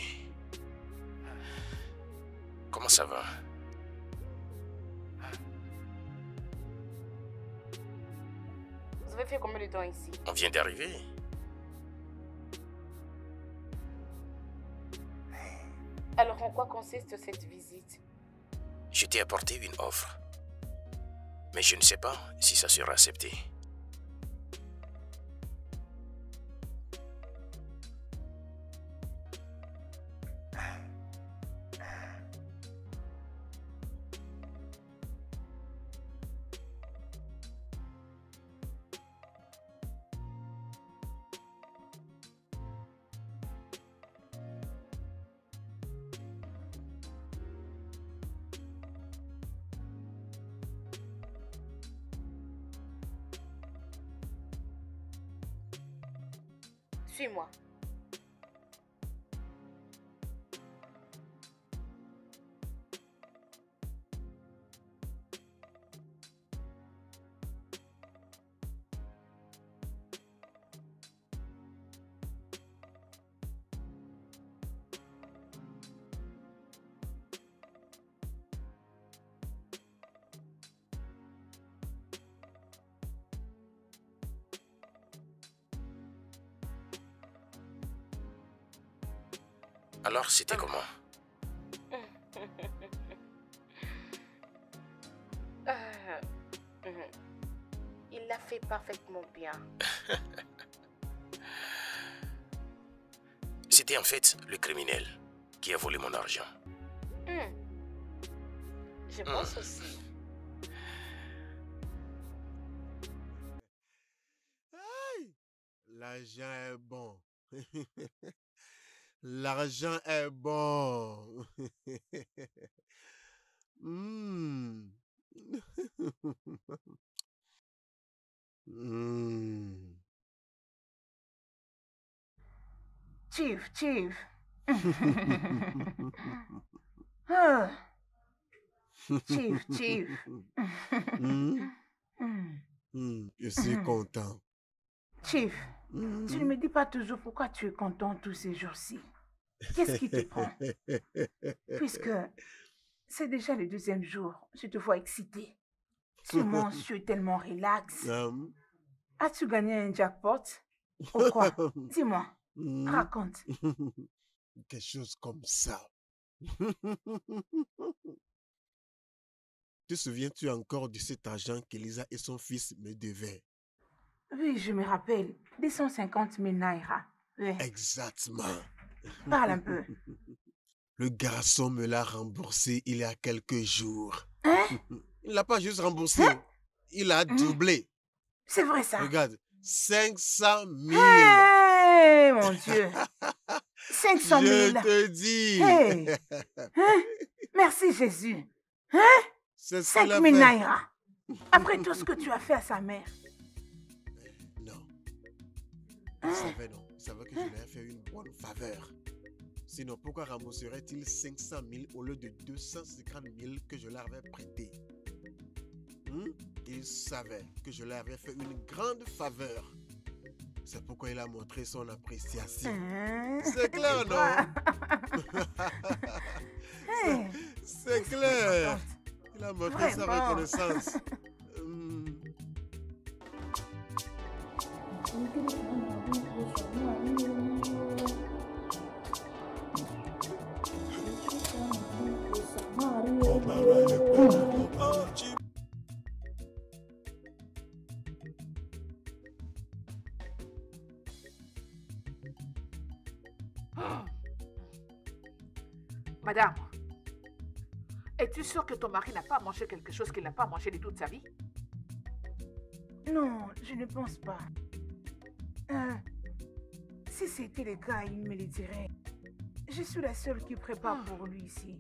Comment ça va? Vous avez fait combien de temps ici? On vient d'arriver. Alors en quoi consiste cette visite? Je t'ai apporté une offre. Mais je ne sais pas si ça sera accepté. Suis-moi. Alors, c'était comment? Euh, Il l'a fait parfaitement bien. C'était en fait le criminel qui a volé mon argent. Hmm. Je pense aussi. Aïe, l'argent est bon. L'argent est bon. Hmm. Hmm. Chief, Chief. Ah. Chief, Chief. Hmm. Hmm. Hmm. Je suis content. Chief, Hmm. tu ne me dis pas toujours pourquoi tu es content tous ces jours-ci. Qu'est-ce qui te prend? Puisque c'est déjà le deuxième jour, je te vois excité. Tu manges, tu es tellement relax. Um, As-tu gagné un jackpot? Ou quoi? Dis-moi, hmm. raconte. Quelque chose comme ça. Te souviens-tu encore de cet argent qu'Elisa et son fils me devaient? Oui, je me rappelle. deux cent cinquante mille naira. Oui. Exactement. Parle un peu. Le garçon me l'a remboursé il y a quelques jours. Hein? Il ne l'a pas juste remboursé. Il a doublé. C'est vrai ça? Regarde, cinq cent mille. Hey, mon Dieu. cinq cent mille. Je te dis. Hey. Hein? Merci Jésus. Hein? C'est ce qu'il a cinq mille fait. naira. Après tout ce que tu as fait à sa mère. Non. Il savait non. Il savait que je lui ai fait une bonne faveur. Sinon, pourquoi rembourserait-il cinq cent mille au lieu de deux cent cinquante mille que je leur avais prêté? Hmm? Il savait que je leur avais fait une grande faveur. C'est pourquoi il a montré son appréciation. Hein? C'est clair, non? Hey. C'est clair. contente. Il a montré sa Vraiment. reconnaissance. Hmm. Madame, es-tu sûre que ton mari n'a pas mangé quelque chose qu'il n'a pas mangé de toute sa vie? Non, je ne pense pas. Euh, si c'était le cas, il me le dirait. Je suis la seule qui prépare pour lui ici.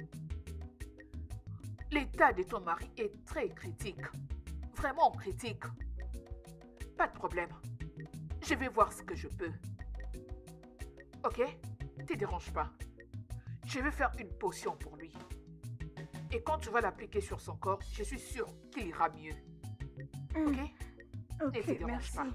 L'état de ton mari est très critique. Vraiment critique. Pas de problème. Je vais voir ce que je peux. Ok? Te dérange pas. Je vais faire une potion pour lui. Et quand tu vas l'appliquer sur son corps, je suis sûre qu'il ira mieux. Ok? Ok, Ne te dérange merci. pas.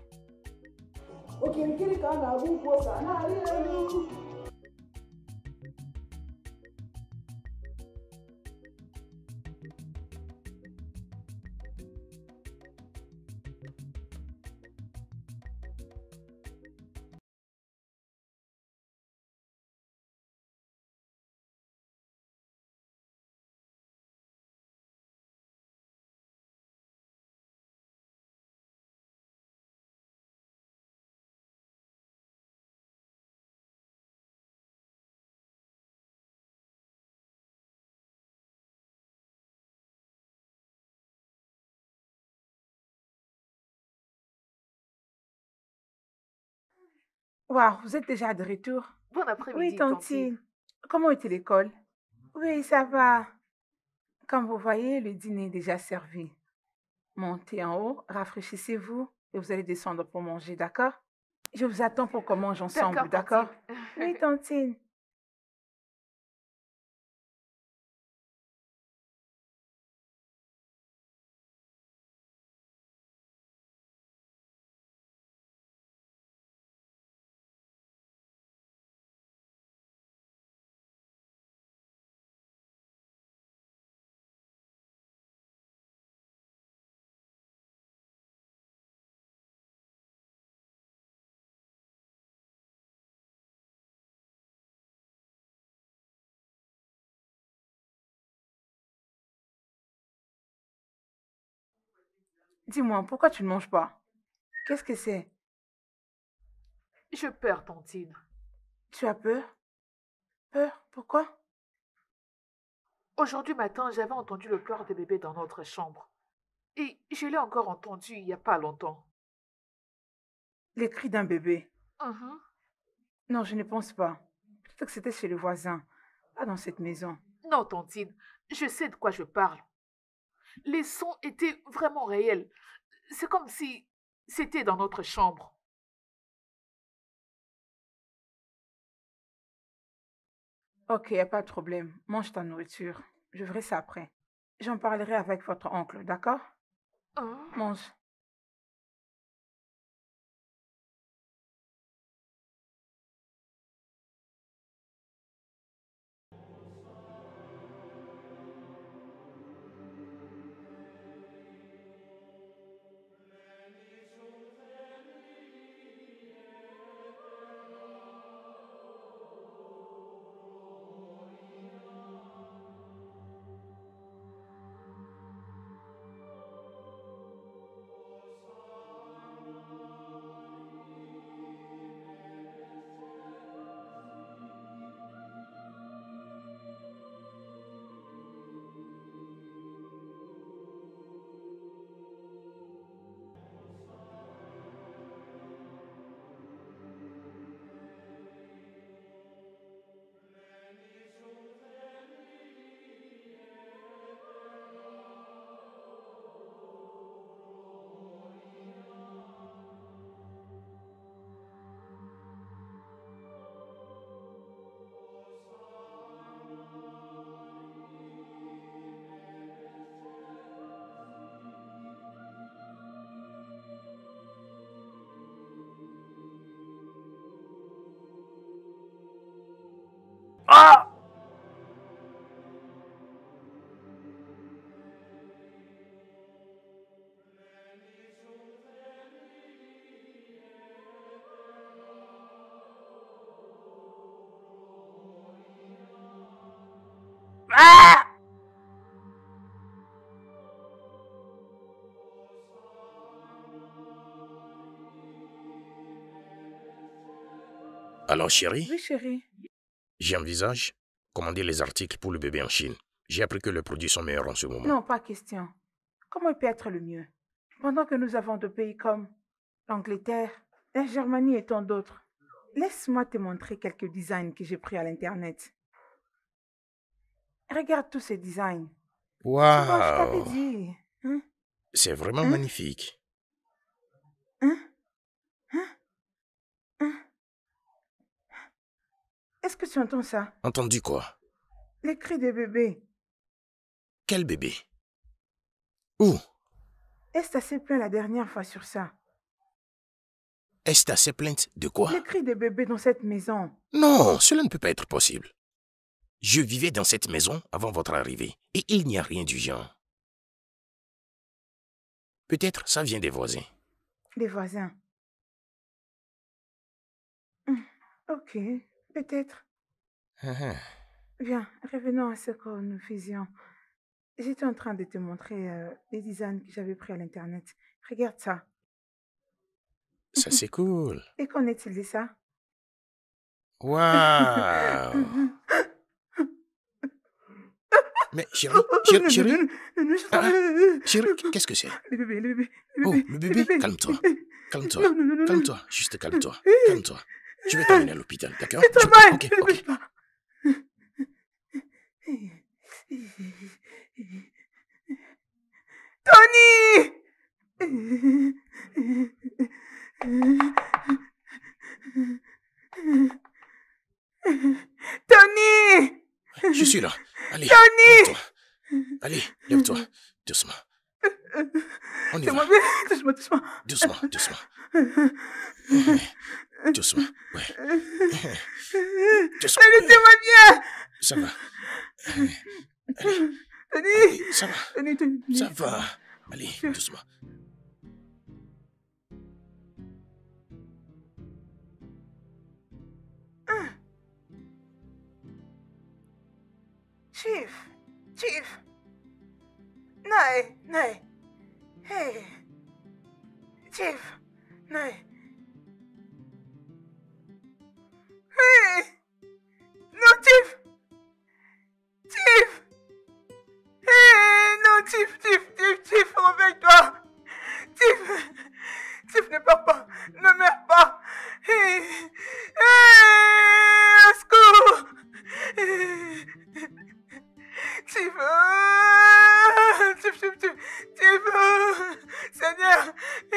Waouh, vous êtes déjà de retour? Bon après-midi, Oui, tantine. Comment était l'école? Oui, ça va. Comme vous voyez, le dîner est déjà servi. Montez en haut, rafraîchissez-vous et vous allez descendre pour manger, d'accord? Je vous attends pour qu'on mange ensemble, d'accord? Oui, Tantine. Dis-moi, pourquoi tu ne manges pas? Qu'est-ce que c'est? Je perds, Tantine. Tu as peur? Peur? Pourquoi? Aujourd'hui matin, j'avais entendu le pleur des bébés dans notre chambre. Et je l'ai encore entendu il n'y a pas longtemps. Les cris d'un bébé? Mhm. Non, je ne pense pas. Peut-être que c'était chez le voisin, pas dans cette maison. Non, Tantine, je sais de quoi je parle. Les sons étaient vraiment réels. C'est comme si c'était dans notre chambre. Ok, y a pas de problème. Mange ta nourriture. Je verrai ça après. J'en parlerai avec votre oncle, d'accord? Hein? Mange. Ah! Ah! Alors, chérie, Oui, chérie. j'envisage commander les articles pour le bébé en Chine. J'ai appris que les produits sont meilleurs en ce moment. Non, pas question. Comment il peut être le mieux? Pendant que nous avons des pays comme l'Angleterre, la Germanie et tant d'autres. Laisse-moi te montrer quelques designs que j'ai pris à l'Internet. Regarde tous ces designs. Tu vois, je t'avais Waouh! dit. Hein? C'est vraiment Hein? magnifique. Hein? Hein? Hein? Est-ce que tu entends ça? Entendu quoi? Les cris des bébés. Quel bébé? Où? Est-ce assez plein la dernière fois sur ça? Est-ce assez plainte de quoi? Les cris des bébés dans cette maison. Non, cela ne peut pas être possible. Je vivais dans cette maison avant votre arrivée et il n'y a rien du genre. Peut-être ça vient des voisins. Les voisins. Hum, Ok, peut-être. Ah, ah. Viens, revenons à ce que nous faisions. J'étais en train de te montrer euh, les designs que j'avais pris à l'Internet. Regarde ça. Ça c'est cool. Et qu'en est-il de ça? Waouh! Mais chérie, chérie, chérie, ah, ah, chérie, qu'est-ce que c'est? Le bébé, le bébé, Oh, le bébé, calme-toi, calme-toi, calme-toi, juste calme-toi, calme-toi. Je vais t'emmener à l'hôpital, d'accord? C'est Je- mal, Ok, ne ok. bouge pas. Tony! Tony! Allez, lève-toi. Doucement. On y va. Fais-moi bien. Doucement, doucement. Doucement, doucement. Doucement, ouais. Doucement. Tony, fais-moi bien. Ça va. Allez. Tony. Ça va. Tony, Tony. Ça va. Allez, doucement. Chief, Chief. Nai, Nai. Hey. Chief, Nai. Hey. Non, Chief. Chief. Hey, non, Chief, Chief, Chief, Chief, réveille-toi. Chief, Chief, ne pars pas, ne meurs pas. Hey. Hey, au secours. Hey. Chief, euh, Chief, Chief, Chief, Chief, euh, Seigneur,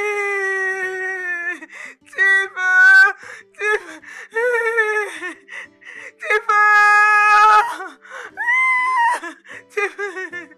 eh, Chief, euh, Chief, eh, Chief, euh, Chief.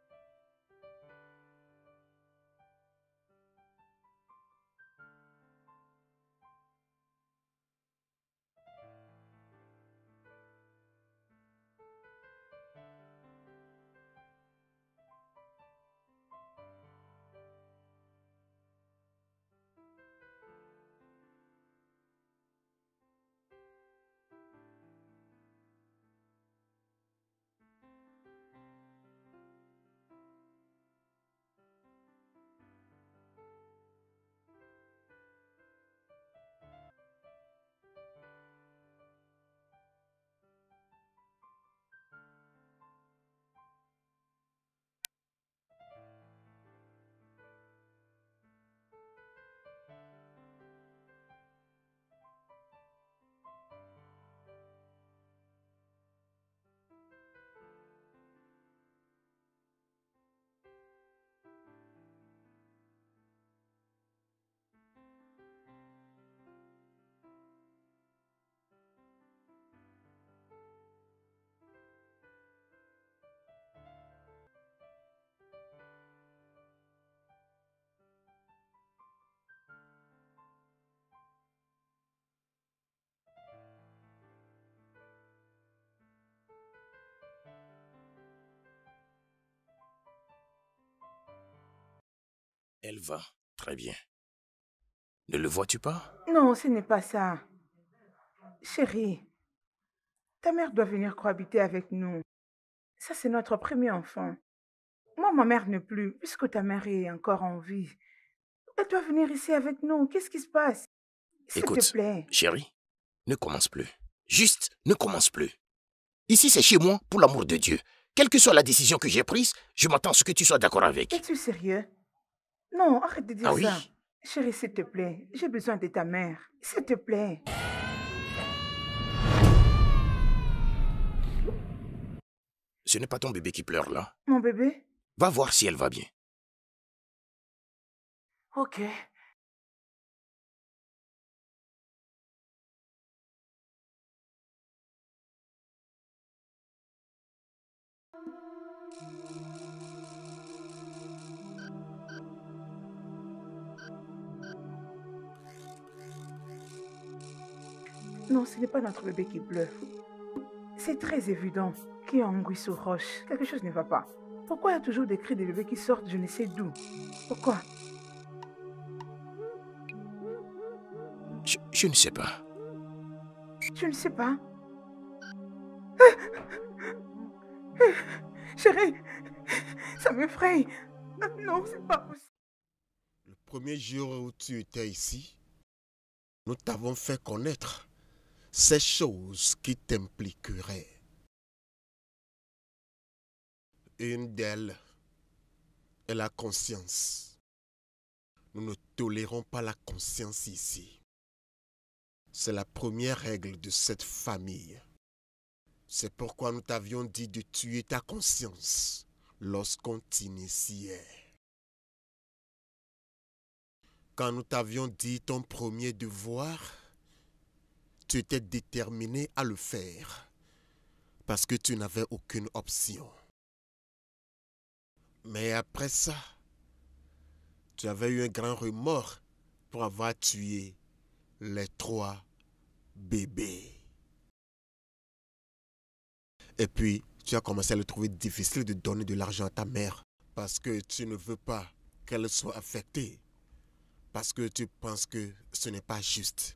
Elle va très bien. Ne le vois-tu pas? Non, ce n'est pas ça. Chérie, ta mère doit venir cohabiter avec nous. Ça, c'est notre premier enfant. Moi, ma mère n'est plus, puisque ta mère est encore en vie. Elle doit venir ici avec nous. Qu'est-ce qui se passe? S'il Écoute, te plaît. chérie, ne commence plus. Juste, ne commence plus. Ici, c'est chez moi, pour l'amour de Dieu. Quelle que soit la décision que j'ai prise, je m'attends à ce que tu sois d'accord avec. Es-tu sérieux? Non, arrête de dire Ah oui? ça. Chérie, s'il te plaît, j'ai besoin de ta mère. S'il te plaît. Ce n'est pas ton bébé qui pleure là. Mon bébé? Va voir si elle va bien. Ok. Non, ce n'est pas notre bébé qui pleure. C'est très évident qu'il y a un sous roche. Quelque chose ne va pas. Pourquoi il y a toujours des cris de bébé qui sortent je ne sais d'où? Pourquoi? Je, je ne sais pas. Tu ne sais pas? Chérie, ça m'effraie. Non, c'est pas possible. Le premier jour où tu étais ici, nous t'avons fait connaître ces choses qui t'impliqueraient. Une d'elles est la conscience. Nous ne tolérons pas la conscience ici. C'est la première règle de cette famille. C'est pourquoi nous t'avions dit de tuer ta conscience lorsqu'on t'initiait. Quand nous t'avions dit ton premier devoir, tu étais déterminé à le faire. parce que tu n'avais aucune option. Mais après ça, tu avais eu un grand remords pour avoir tué les trois bébés. Et puis, tu as commencé à le trouver difficile de donner de l'argent à ta mère parce que tu ne veux pas qu'elle soit affectée, parce que tu penses que ce n'est pas juste.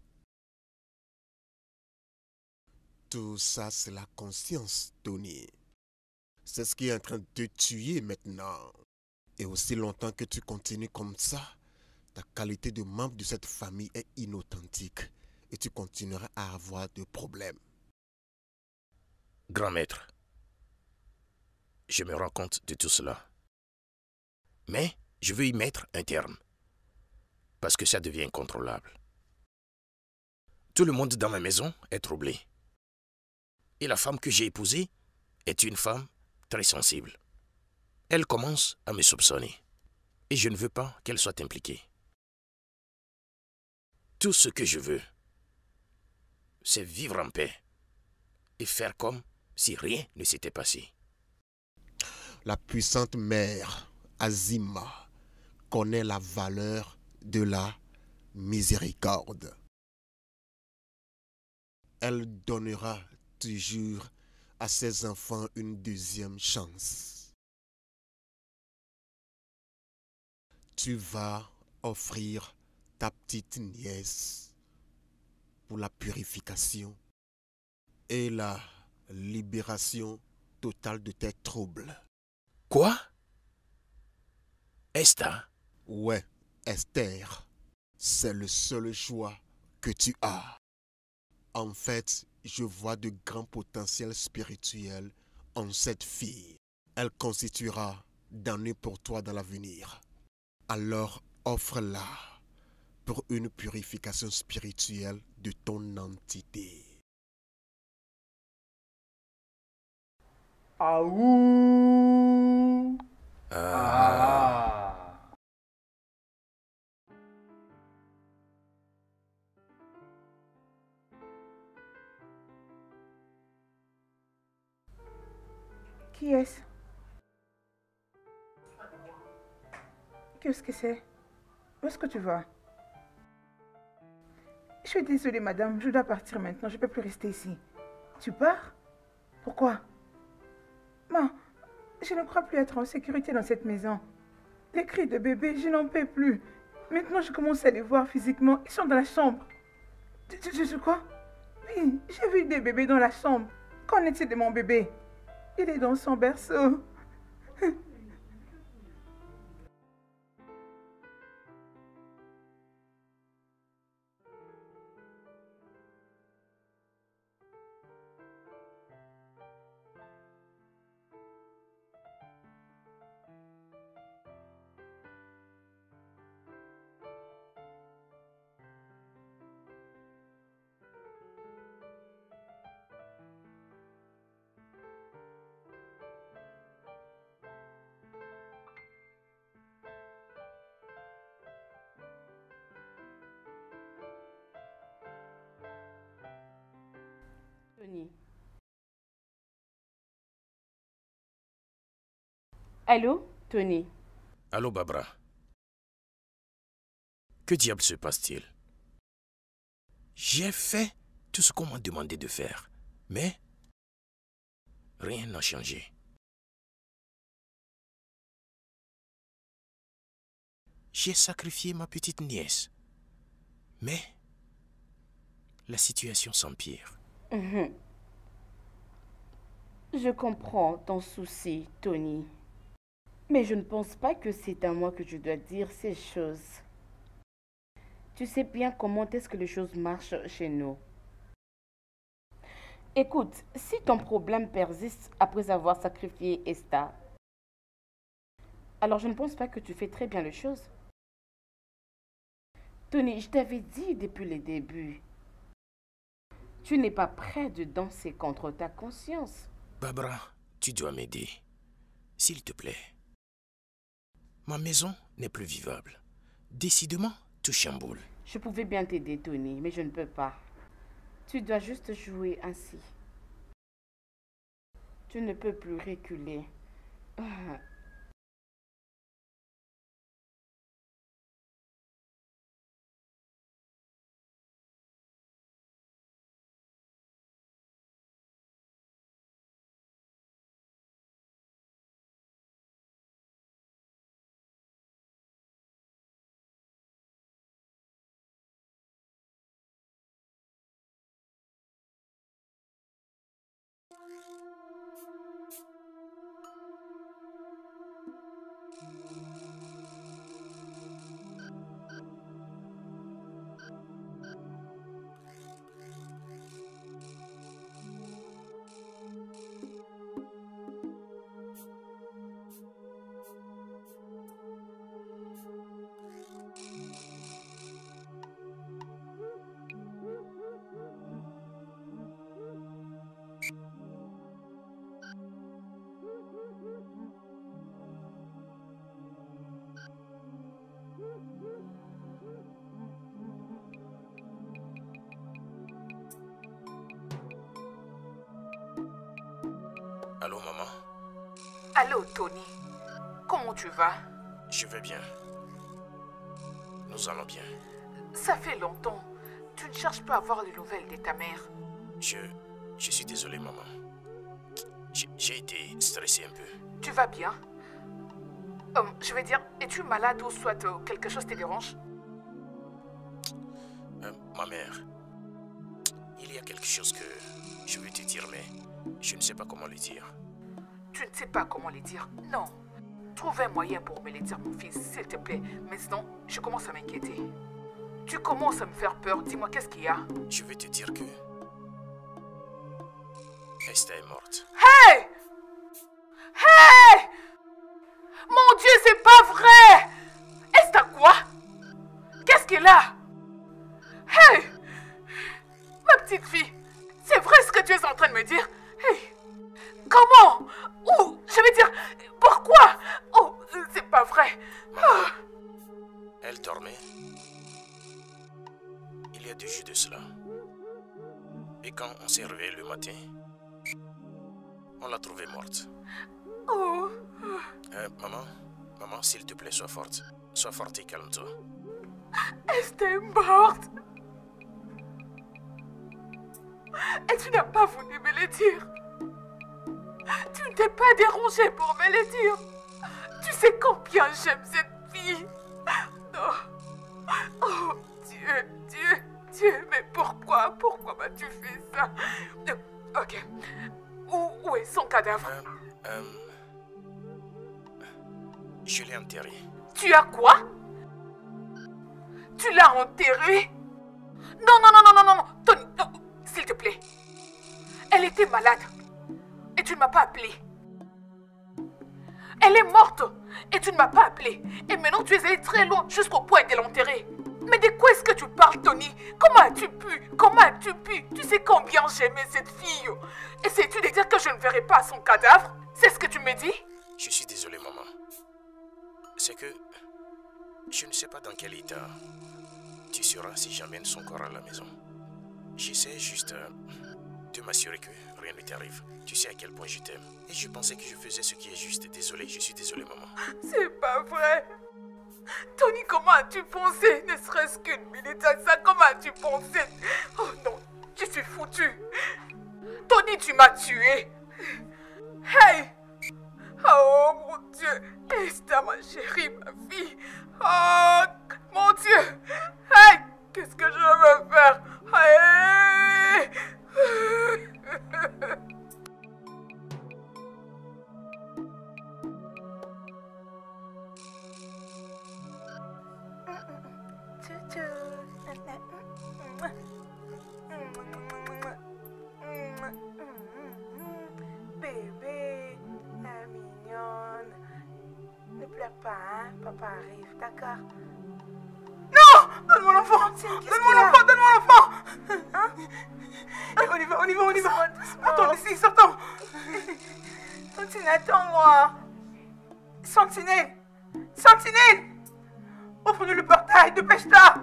Tout ça, c'est la conscience, Tony. C'est ce qui est en train de te tuer maintenant. Et aussi longtemps que tu continues comme ça, ta qualité de membre de cette famille est inauthentique et tu continueras à avoir des problèmes. Grand maître, je me rends compte de tout cela. Mais je veux y mettre un terme, parce que ça devient incontrôlable. Tout le monde dans ma maison est troublé. Et la femme que j'ai épousée est une femme très sensible. Elle commence à me soupçonner. Et je ne veux pas qu'elle soit impliquée. Tout ce que je veux, c'est vivre en paix et faire comme si rien ne s'était passé. La puissante mère, Azima, connaît la valeur de la miséricorde. Elle donnera toujours à ses enfants une deuxième chance. Tu vas offrir ta petite nièce pour la purification et la libération totale de tes troubles. Quoi? Esther? Ouais, Esther. C'est le seul choix que tu as. En fait, je vois de grands potentiels spirituels en cette fille. Elle constituera d'années pour toi dans l'avenir. Alors offre-la pour une purification spirituelle de ton entité. Aouh! Ah. Ah. Qui est-ce? Qu'est-ce que c'est? Où est-ce que tu vas? Je suis désolée, madame. Je dois partir maintenant. Je ne peux plus rester ici. Tu pars? Pourquoi? Ma, je ne crois plus être en sécurité dans cette maison. Les cris de bébé, je n'en peux plus. Maintenant, je commence à les voir physiquement. Ils sont dans la chambre. Tu, tu, tu sais quoi? Oui, j'ai vu des bébés dans la chambre. Qu'en est-il de mon bébé? Il est dans son berceau. Tony. Allô, Tony? Allô, Barbara. Que diable se passe-t-il? J'ai fait tout ce qu'on m'a demandé de faire, mais rien n'a changé. J'ai sacrifié ma petite nièce, mais la situation s'empire. Mhm. Je comprends ton souci, Tony. Mais je ne pense pas que c'est à moi que je dois dire ces choses. Tu sais bien comment est-ce que les choses marchent chez nous. Écoute, si ton problème persiste après avoir sacrifié Esther, alors je ne pense pas que tu fais très bien les choses. Tony, je t'avais dit depuis le début, tu n'es pas prêt de danser contre ta conscience. Barbara, tu dois m'aider. S'il te plaît. Ma maison n'est plus vivable. Décidément, tout chamboule. Je pouvais bien t'aider, Tony, mais je ne peux pas. Tu dois juste jouer ainsi. Tu ne peux plus reculer. Allô, maman? Allô, Tony. Comment tu vas? Je vais bien. Nous allons bien. Ça fait longtemps. Tu ne cherches pas à avoir des nouvelles de ta mère. Je... Je suis désolé, maman. J'ai j'ai été stressé un peu. Tu vas bien? Euh, je veux dire, es-tu malade ou soit euh, quelque chose te dérange? Euh, ma mère, il y a quelque chose que je veux te dire, mais je ne sais pas comment le dire. Tu ne sais pas comment le dire? Non. Trouve un moyen pour me le dire, mon fils, s'il te plaît. Mais sinon, je commence à m'inquiéter. Tu commences à me faire peur. Dis-moi, qu'est-ce qu'il y a? Je veux te dire que... Esther est morte. Hey! Hey! Mon Dieu, c'est pas vrai! Esther quoi? Qu'est-ce qu'elle a? Hey! Ma petite fille, c'est vrai ce que tu es en train de me dire? Hey! Comment? Où? Je veux dire, pourquoi? Oh, c'est pas vrai. Maman, elle dormait. Il y a deux jours de cela. Et quand on s'est réveillé le matin, on l'a trouvée morte. Oh. Euh, maman, maman, s'il te plaît, sois forte. Sois forte et calme-toi. Esther est morte. Et tu n'as pas voulu me le dire. Tu ne t'es pas dérangé pour me le dire. Tu sais combien j'aime cette fille. Oh. Oh, Dieu, Dieu, Dieu, mais pourquoi, pourquoi m'as-tu fait ça? Ok. Où, où est son cadavre? Euh, euh, je l'ai enterré. Tu as quoi? Tu l'as enterré? Non, non, non, non, non, non, non, Tony, non, s'il te plaît. Elle était malade et tu ne m'as pas appelé. Elle est morte et tu ne m'as pas appelé. Et maintenant tu es allé très loin jusqu'au point de l'enterrer. Mais de quoi est-ce que tu parles, Tony? Comment as-tu pu? Comment as-tu pu? Tu sais combien j'aimais cette fille. Essayes-tu de dire que je ne verrai pas son cadavre? C'est ce que tu me dis? Je suis désolé, maman. C'est que je ne sais pas dans quel état tu seras si j'amène son corps à la maison. J'essaie juste euh, de m'assurer que rien ne t'arrive. Tu sais à quel point je t'aime. Et je pensais que je faisais ce qui est juste. Désolé, je suis désolé, maman. C'est pas vrai. Tony, comment as-tu pensé? Ne serait-ce qu'une minute à ça, comment as-tu pensé? Oh non, je suis foutu. Tony, tu m'as tué. Hey! Oh mon Dieu! Esther, ma chérie, ma fille. Oh mon Dieu! Hey! Qu'est-ce que je veux faire? Hey! Bébé, la mignonne. Ne pleure pas, hein? Papa arrive, d'accord? Non! Donne-moi l'enfant! Donne-moi l'enfant! Donne-moi l'enfant! Hein? On y va, on y va, on y va! Doucement. Attends ici, sortons! Sentinelle, attends-moi! Sentinelle! Sentinelle! Ouvre-nous le portail, dépêche-toi!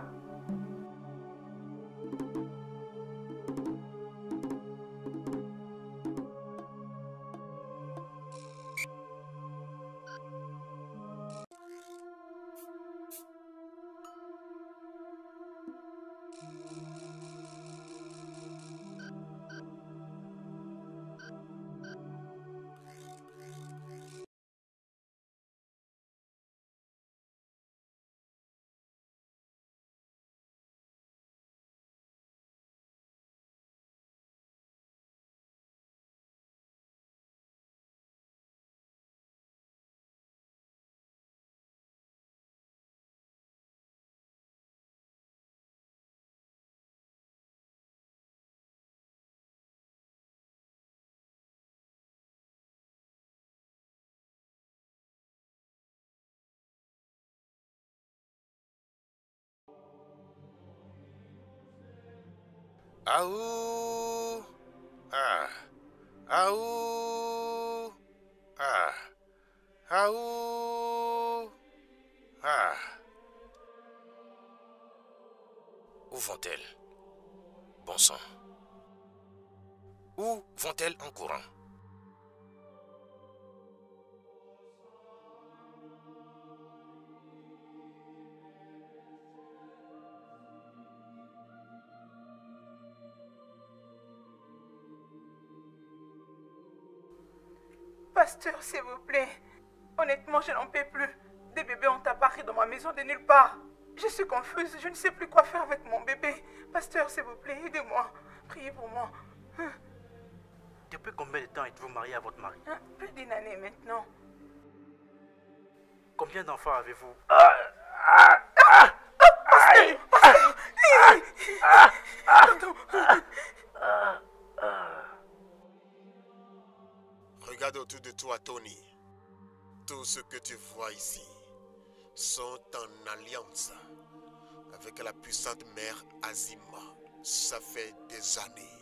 Aou! Ah! Aou! Ah! Aou! Ah! Où vont-elles? Bon sang. Où vont-elles en courant? Pasteur, s'il vous plaît. Honnêtement, je n'en peux plus. Des bébés ont apparu dans ma maison de nulle part. Je suis confuse, je ne sais plus quoi faire avec mon bébé. Pasteur, s'il vous plaît, aidez-moi. Priez pour moi. Hein? Depuis combien de temps êtes-vous marié à votre mari? Hein? Plus d'une année maintenant. Combien d'enfants avez-vous? Pasteur, pasteur. Pardon. Regarde autour de toi, Tony. Tout ce que tu vois ici sont en alliance avec la puissante mère Azima. Ça fait des années.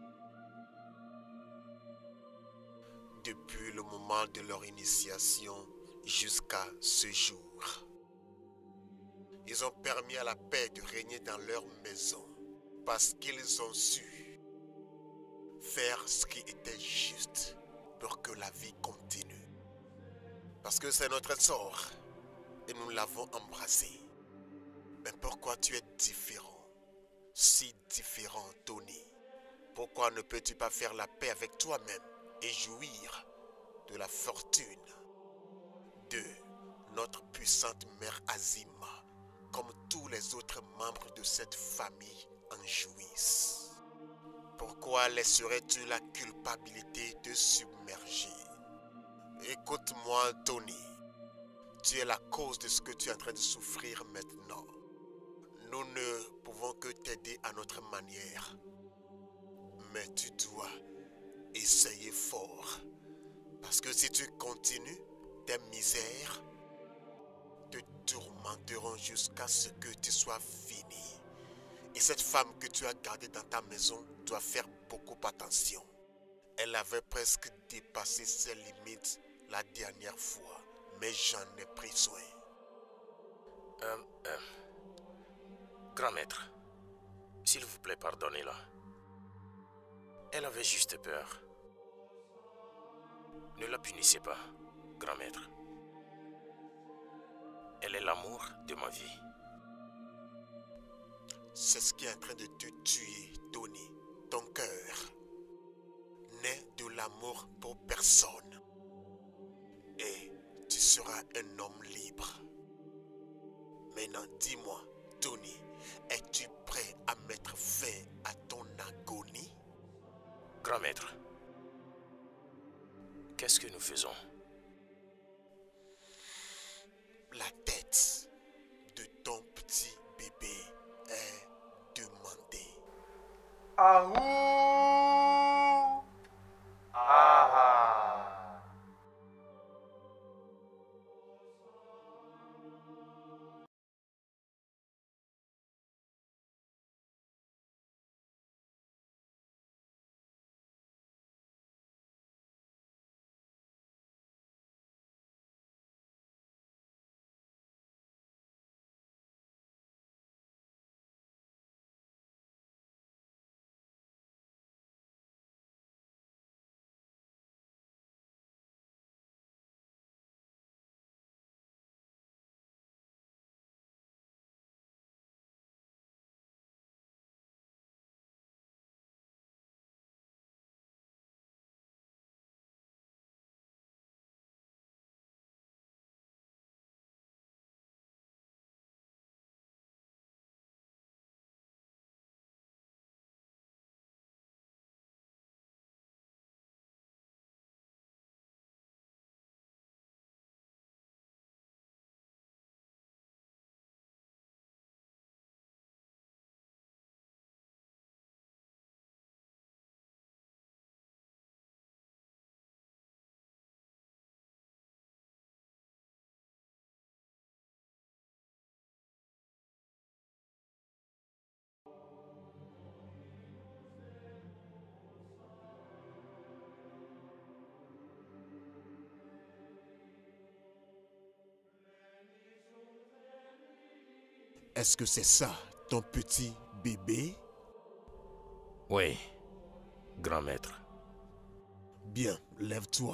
Depuis le moment de leur initiation jusqu'à ce jour. Ils ont permis à la paix de régner dans leur maison parce qu'ils ont su faire ce qui était juste pour que la vie continue. Parce que c'est notre sort et nous l'avons embrassé. Mais pourquoi tu es différent? Si différent, Tony. Pourquoi ne peux-tu pas faire la paix avec toi-même et jouir de la fortune de notre puissante mère Azima, comme tous les autres membres de cette famille en jouissent? Pourquoi laisserais-tu la culpabilité te submerger? Écoute-moi, Tony. Tu es la cause de ce que tu es en train de souffrir maintenant. Nous ne pouvons que t'aider à notre manière. Mais tu dois essayer fort. Parce que si tu continues, tes misères te tourmenteront jusqu'à ce que tu sois fini. Et cette femme que tu as gardée dans ta maison doit faire beaucoup attention. Elle avait presque dépassé ses limites la dernière fois, mais j'en ai pris soin. Euh, euh, grand maître, s'il vous plaît, pardonnez-la. Elle avait juste peur. Ne la punissez pas, grand maître. Elle est l'amour de ma vie. C'est ce qui est en train de te tuer, Tony. Ton cœur n'est de l'amour pour personne. Et tu seras un homme libre. Maintenant, dis-moi, Tony, es-tu prêt à mettre fin à ton agonie? Grand maître, qu'est-ce que nous faisons? La tête de ton petit bébé est demandée. Ahou! Ah! Est-ce que c'est ça, ton petit bébé? Oui, grand maître. Bien, lève-toi.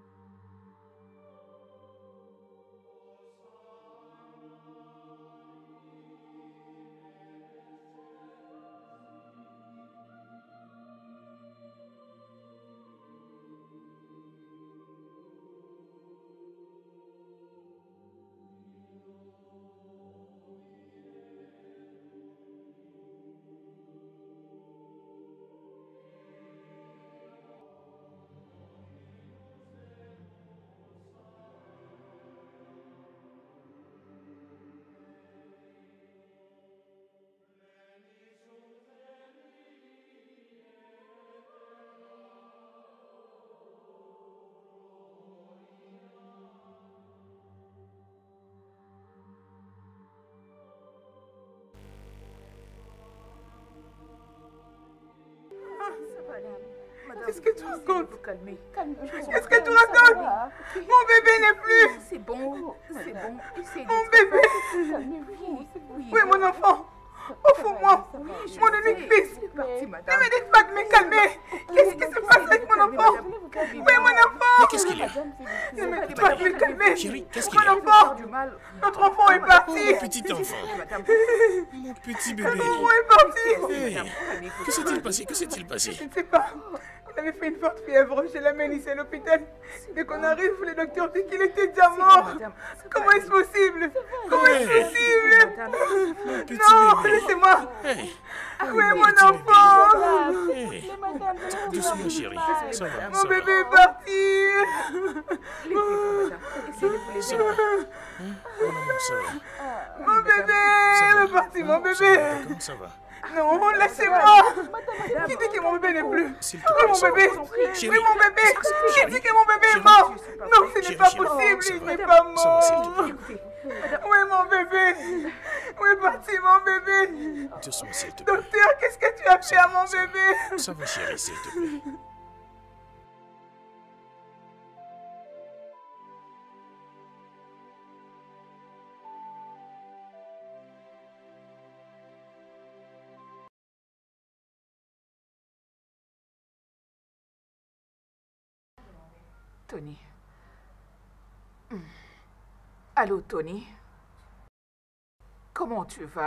Qu'est-ce que tu racontes? Calmez, calmez. Qu'est-ce que tu racontes? Mon bébé n'est plus. C'est bon, c'est bon. Mon bébé. Oui, mon enfant. Offre-moi mon unique fils. Ne me dites pas de me calmer. Qu'est-ce qui se passe avec mon enfant? Oui, mon enfant. Mais qu'est-ce qu'il y a? Ne me dites pas de me calmer. Chérie, qu'est-ce qu'il y Mon a? enfant. Notre enfant est parti. Mon petit enfant. Mon petit bébé. Notre enfant est parti. Hey, que s'est-il passé? Que s'est-il passé? Je ne sais pas. Il avait fait une forte fièvre. Je l'amène ici à l'hôpital. Dès qu'on arrive, le docteur dit qu'il était déjà mort. Comment est-ce possible? Comment est-ce possible? Non, laissez-moi. Hey, Oui, mon enfant. hey. Doucement, chérie. Ça va, Mon ça va. bébé est parti. Ça va. Hein? Mon amour, ça va. Mon bébé est parti, mon Ça bébé. va, comment ça va? Non, laissez-moi. Qui dit que mon bébé n'est plus? S'il te Oui, plaît, mon ça va. bébé. Chérie. Oui, mon bébé. Qui Chérie. dit que mon bébé est Chérie. mort? Non, ce n'est Chérie, pas chérie. possible. Ça Il va. n'est pas Ça va, s'il te mort. plaît. Oui, mon bébé. Où est parti mon bébé? Doucement, s'il te plaît. Docteur, qu'est-ce que tu as fait à mon bébé? Ça va, chérie, s'il te plaît. Tony. Hmm. Allô, Tony. Comment tu vas?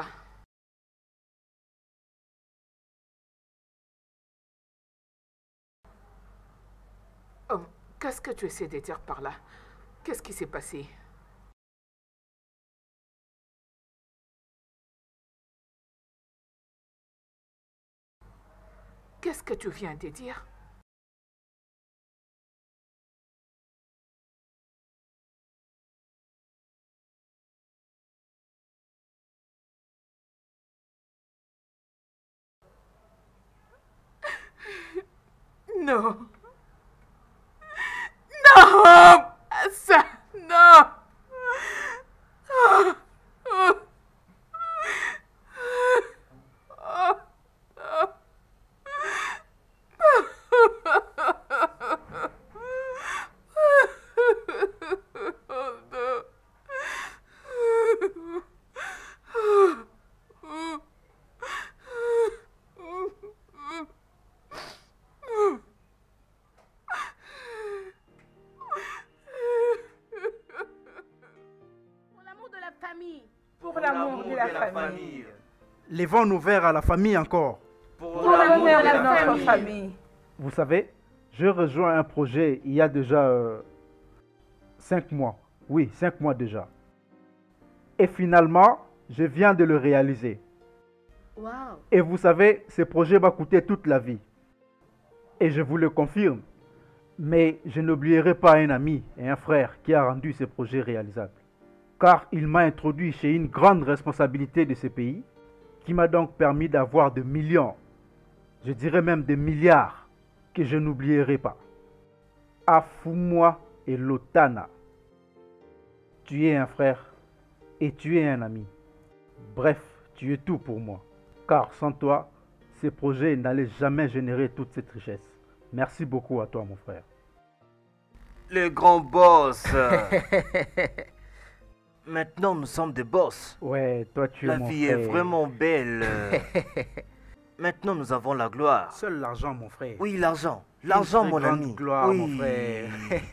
Oh, qu'est-ce que tu essaies de dire par là? Qu'est-ce qui s'est passé? Qu'est-ce que tu viens de dire? Non. Non. Ça, non. Oh. Oh. Oh. Oh. Pour l'amour de la famille. Levons nos verres à la famille encore. Pour l'amour de notre famille. Vous savez, je rejoins un projet il y a déjà euh, cinq mois. Oui, cinq mois déjà. Et finalement, je viens de le réaliser. Wow. Et vous savez, ce projet m'a coûté toute la vie. Et je vous le confirme. Mais je n'oublierai pas un ami et un frère qui a rendu ce projet réalisable. Car il m'a introduit chez une grande responsabilité de ce pays, qui m'a donc permis d'avoir des millions, je dirais même des milliards, que je n'oublierai pas. Afumwa et Lotana. Tu es un frère et tu es un ami. Bref, tu es tout pour moi. Car sans toi, ces projets n'allaient jamais générer toute cette richesse. Merci beaucoup à toi, mon frère. Le grand boss. Maintenant, nous sommes des boss. Ouais, toi tu La es mon vie frère. est vraiment belle. euh. Maintenant, nous avons la gloire. Seul l'argent, mon frère. Oui, l'argent. L'argent, Une mon très grande ami. gloire, oui. mon frère.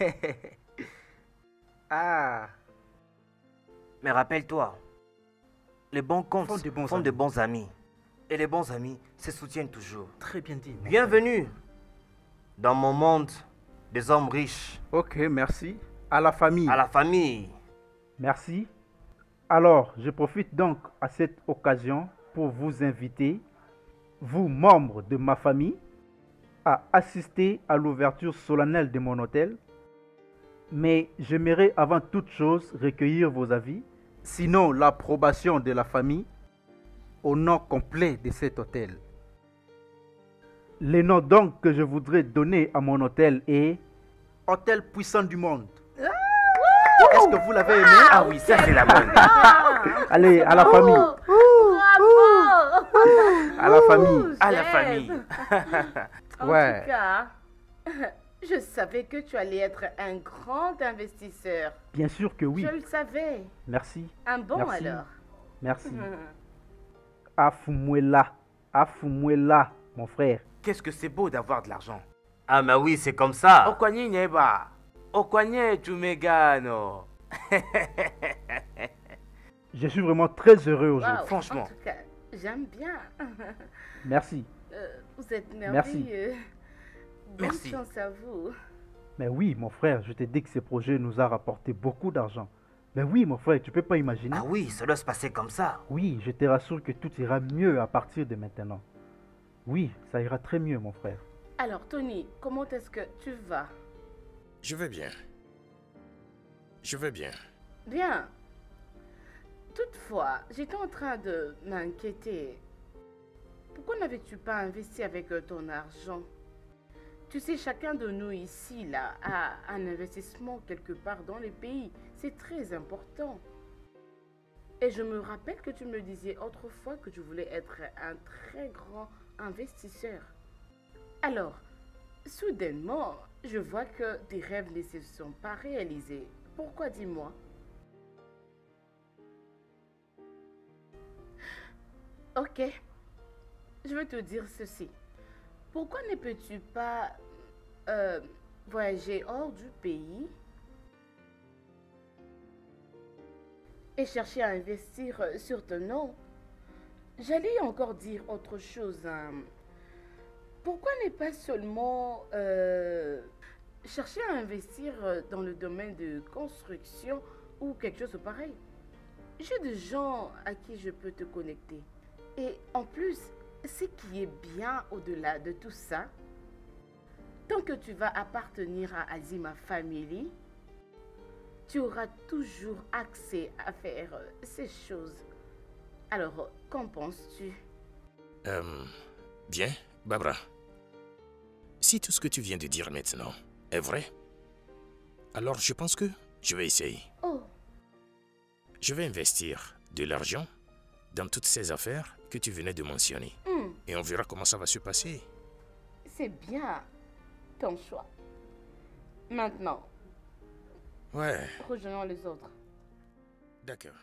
Ah, Mais rappelle-toi, les bons comptes Font de bons font amis. de bons amis. Et les bons amis se soutiennent toujours. très bien dit. mon Bienvenue dans mon monde des hommes riches. Ok, merci. À la famille. À la famille. Merci. Alors, je profite donc à cette occasion pour vous inviter, vous membres de ma famille, à assister à l'ouverture solennelle de mon hôtel. Mais j'aimerais avant toute chose recueillir vos avis, sinon l'approbation de la famille, au nom complet de cet hôtel. Le nom donc que je voudrais donner à mon hôtel est Hôtel Puissant du Monde. Est-ce que vous l'avez aimé? Ah oui, ça c'est la bonne. Allez, à la famille. Bravo! À la famille. À la famille. En Ouais. tout cas, je savais que tu allais être un grand investisseur. Bien sûr que oui. Je le savais. Merci. Un bon Merci. alors. Merci. Afumwela. Afumwela, mon frère. Qu'est-ce que c'est beau d'avoir de l'argent. Ah, mais oui, c'est comme ça. Okwanye nyeba. Okwanye tumegano. Je suis vraiment très heureux Wow, aujourd'hui. franchement. En tout cas, j'aime bien. Merci. Euh, vous êtes Merci. merveilleux. Bonne Merci. chance à vous. Mais oui, mon frère, je t'ai dit que ce projet nous a rapporté beaucoup d'argent. Mais oui, mon frère, tu peux pas imaginer. Ah oui, ça doit se passer comme ça. Oui, je te rassure que tout ira mieux à partir de maintenant. Oui, ça ira très mieux, mon frère. Alors, Tony, comment est-ce que tu vas? Je vais bien. Je vais bien. Bien. Toutefois, j'étais en train de m'inquiéter. Pourquoi n'avais-tu pas investi avec euh, ton argent? Tu sais, chacun de nous ici, là, a un investissement quelque part dans le pays. C'est très important. Et je me rappelle que tu me disais autrefois que tu voulais être un très grand investisseur. Alors, soudainement, je vois que tes rêves ne se sont pas réalisés. Pourquoi, dis-moi? Ok, je vais te dire ceci. Pourquoi ne peux-tu pas euh, voyager hors du pays et chercher à investir euh, sur ton nom? J'allais encore dire autre chose. hein. Pourquoi ne pas seulement euh, chercher à investir euh, dans le domaine de construction ou quelque chose de pareil? J'ai des gens à qui je peux te connecter. Et en plus, ce qui est bien au-delà de tout ça, tant que tu vas appartenir à Azima Family, tu auras toujours accès à faire euh, ces choses. Alors, euh, qu'en penses-tu? Euh, bien, Barbara. Si tout ce que tu viens de dire maintenant est vrai, alors je pense que je vais essayer. Oh, Je vais investir de l'argent dans toutes ces affaires que tu venais de mentionner. hmm, Et on verra comment ça va se passer. c'est bien ton choix. Maintenant, Ouais, rejoignons les autres. d'accord.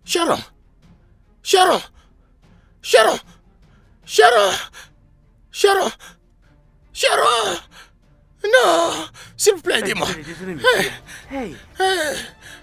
Sharon! Sharon! Sharon! Sharon! Sharon! Sharon! Non! S'il vous plaît, aidez-moi! Désolé, désolé, monsieur. Hey! Hey.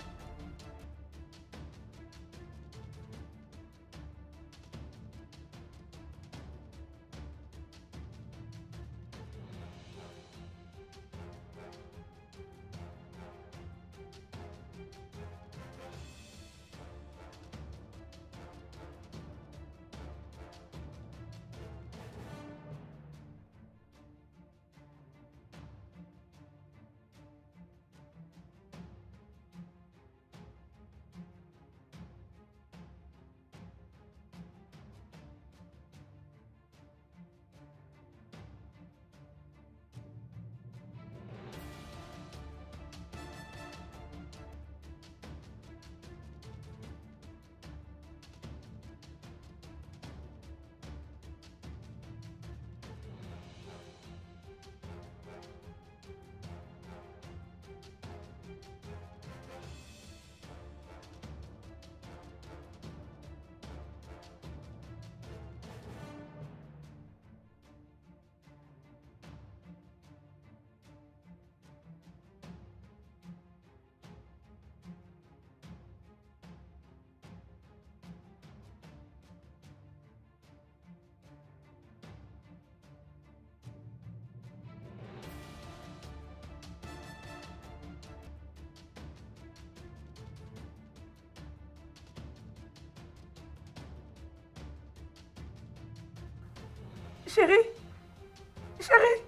Chérie, chérie,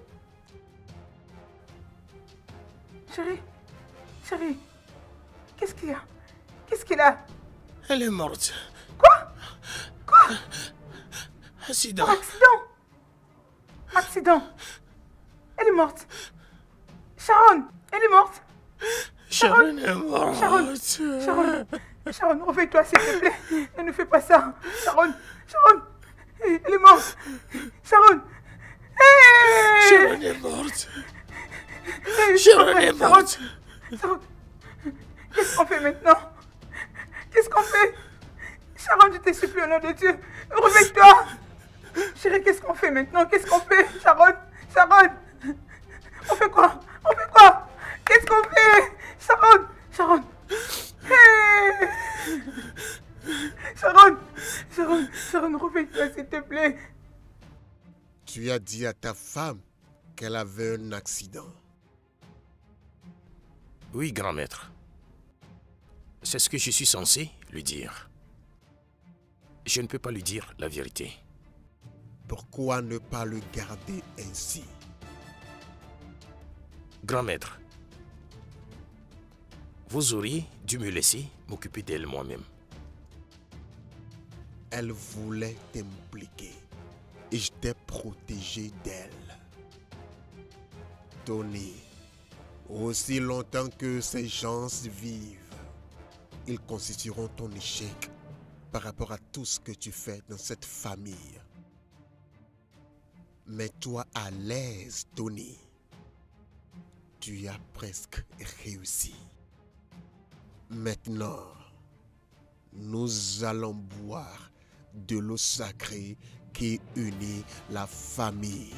chérie, chérie, qu'est-ce qu'il y a? Qu'est-ce qu'il a? Elle est morte. Quoi? Quoi? Accident. Accident? Accident? Elle est morte. Sharon, elle est morte. Sharon est morte. Sharon, Sharon, Sharon, réveille-toi s'il te plaît. Ne nous fais pas ça. Sharon, Sharon, elle est morte. Sharon. Hey! Sharon est morte. Hey, Sharon est morte. Sharon, qu'est-ce qu'on fait maintenant? Qu'est-ce qu'on fait? Sharon, je te supplie au nom de Dieu, réveille-toi. Chérie, qu'est-ce qu'on fait maintenant? Qu'est-ce qu'on fait? Sharon, Sharon, on fait quoi? On fait quoi? Qu'est-ce qu'on fait? Sharon, Sharon. Hey! Sharon, Sharon, Sharon, réveille-toi s'il te plaît. Tu as dit à ta femme qu'elle avait un accident. Oui, grand maître. C'est ce que je suis censé lui dire. Je ne peux pas lui dire la vérité. Pourquoi ne pas le garder ainsi? Grand maître, vous auriez dû me laisser m'occuper d'elle moi-même. Elle voulait t'impliquer et je t'ai protégé d'elle. Tony, aussi longtemps que ces gens vivent, ils constitueront ton échec par rapport à tout ce que tu fais dans cette famille. Mets-toi à l'aise, Tony. Tu as presque réussi. Maintenant, nous allons boire de l'eau sacrée qui unit la famille.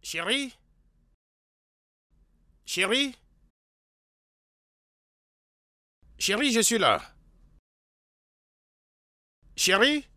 Chérie? Chérie? Chérie, je suis là. Chérie?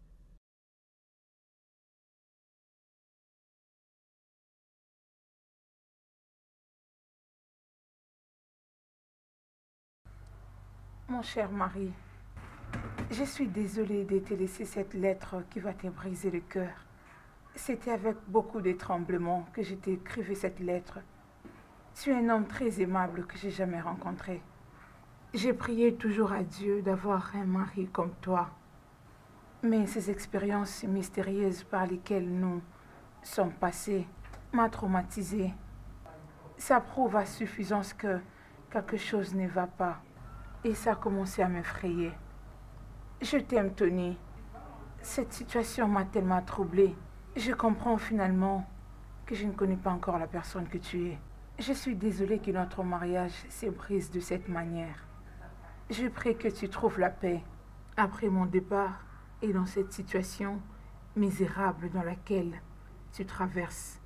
Mon cher mari, je suis désolée de te laisser cette lettre qui va te briser le cœur. C'était avec beaucoup de tremblements que je t'écrivais cette lettre. Tu es un homme très aimable que j'ai jamais rencontré. J'ai prié toujours à Dieu d'avoir un mari comme toi. Mais ces expériences mystérieuses par lesquelles nous sommes passés m'ont traumatisée. Ça prouve à suffisance que quelque chose ne va pas. Et ça a commencé à m'effrayer. Je t'aime, Tony. Cette situation m'a tellement troublée. Je comprends finalement que je ne connais pas encore la personne que tu es. Je suis désolée que notre mariage se brise de cette manière. Je prie que tu trouves la paix après mon départ et dans cette situation misérable dans laquelle tu traverses.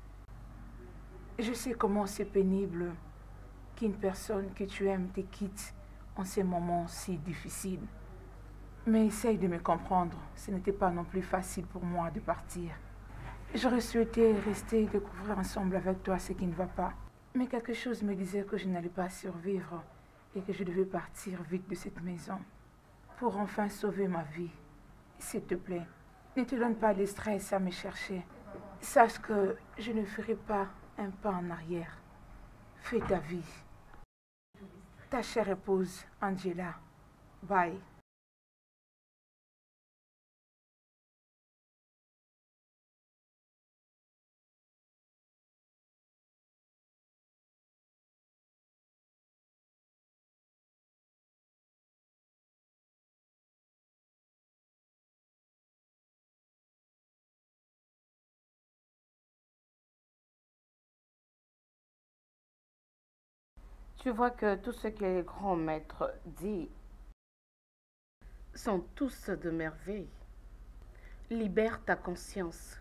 Je sais comment c'est pénible qu'une personne que tu aimes te quitte en ces moments si difficiles. Mais essaye de me comprendre, ce n'était pas non plus facile pour moi de partir. J'aurais souhaité rester et découvrir ensemble avec toi ce qui ne va pas. Mais quelque chose me disait que je n'allais pas survivre et que je devais partir vite de cette maison pour enfin sauver ma vie. S'il te plaît, ne te donne pas de stress à me chercher. Sache que je ne ferai pas un pas en arrière. Fais ta vie. Ta chère épouse, Angela. Bye. Tu vois que tout ce que les grands maîtres disent sont tous de merveille. Libère ta conscience.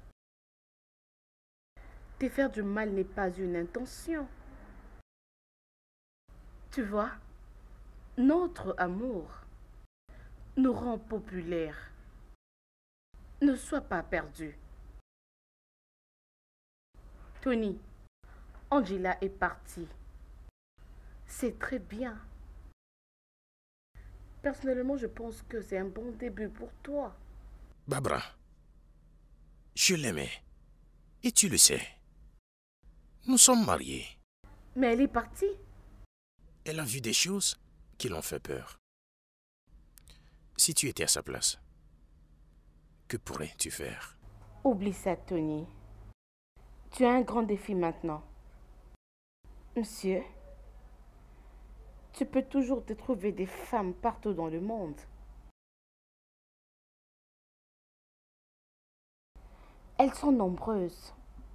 Te faire du mal n'est pas une intention. Tu vois, notre amour nous rend populaires. Ne sois pas perdu. Tony, Angela est partie. C'est très bien. Personnellement, je pense que c'est un bon début pour toi. Barbara, je l'aimais. Et tu le sais. Nous sommes mariés. Mais elle est partie. Elle a vu des choses qui l'ont fait peur. Si tu étais à sa place, que pourrais-tu faire? Oublie ça, Tony. Tu as un grand défi maintenant. Monsieur, tu peux toujours te trouver des femmes partout dans le monde. Elles sont nombreuses.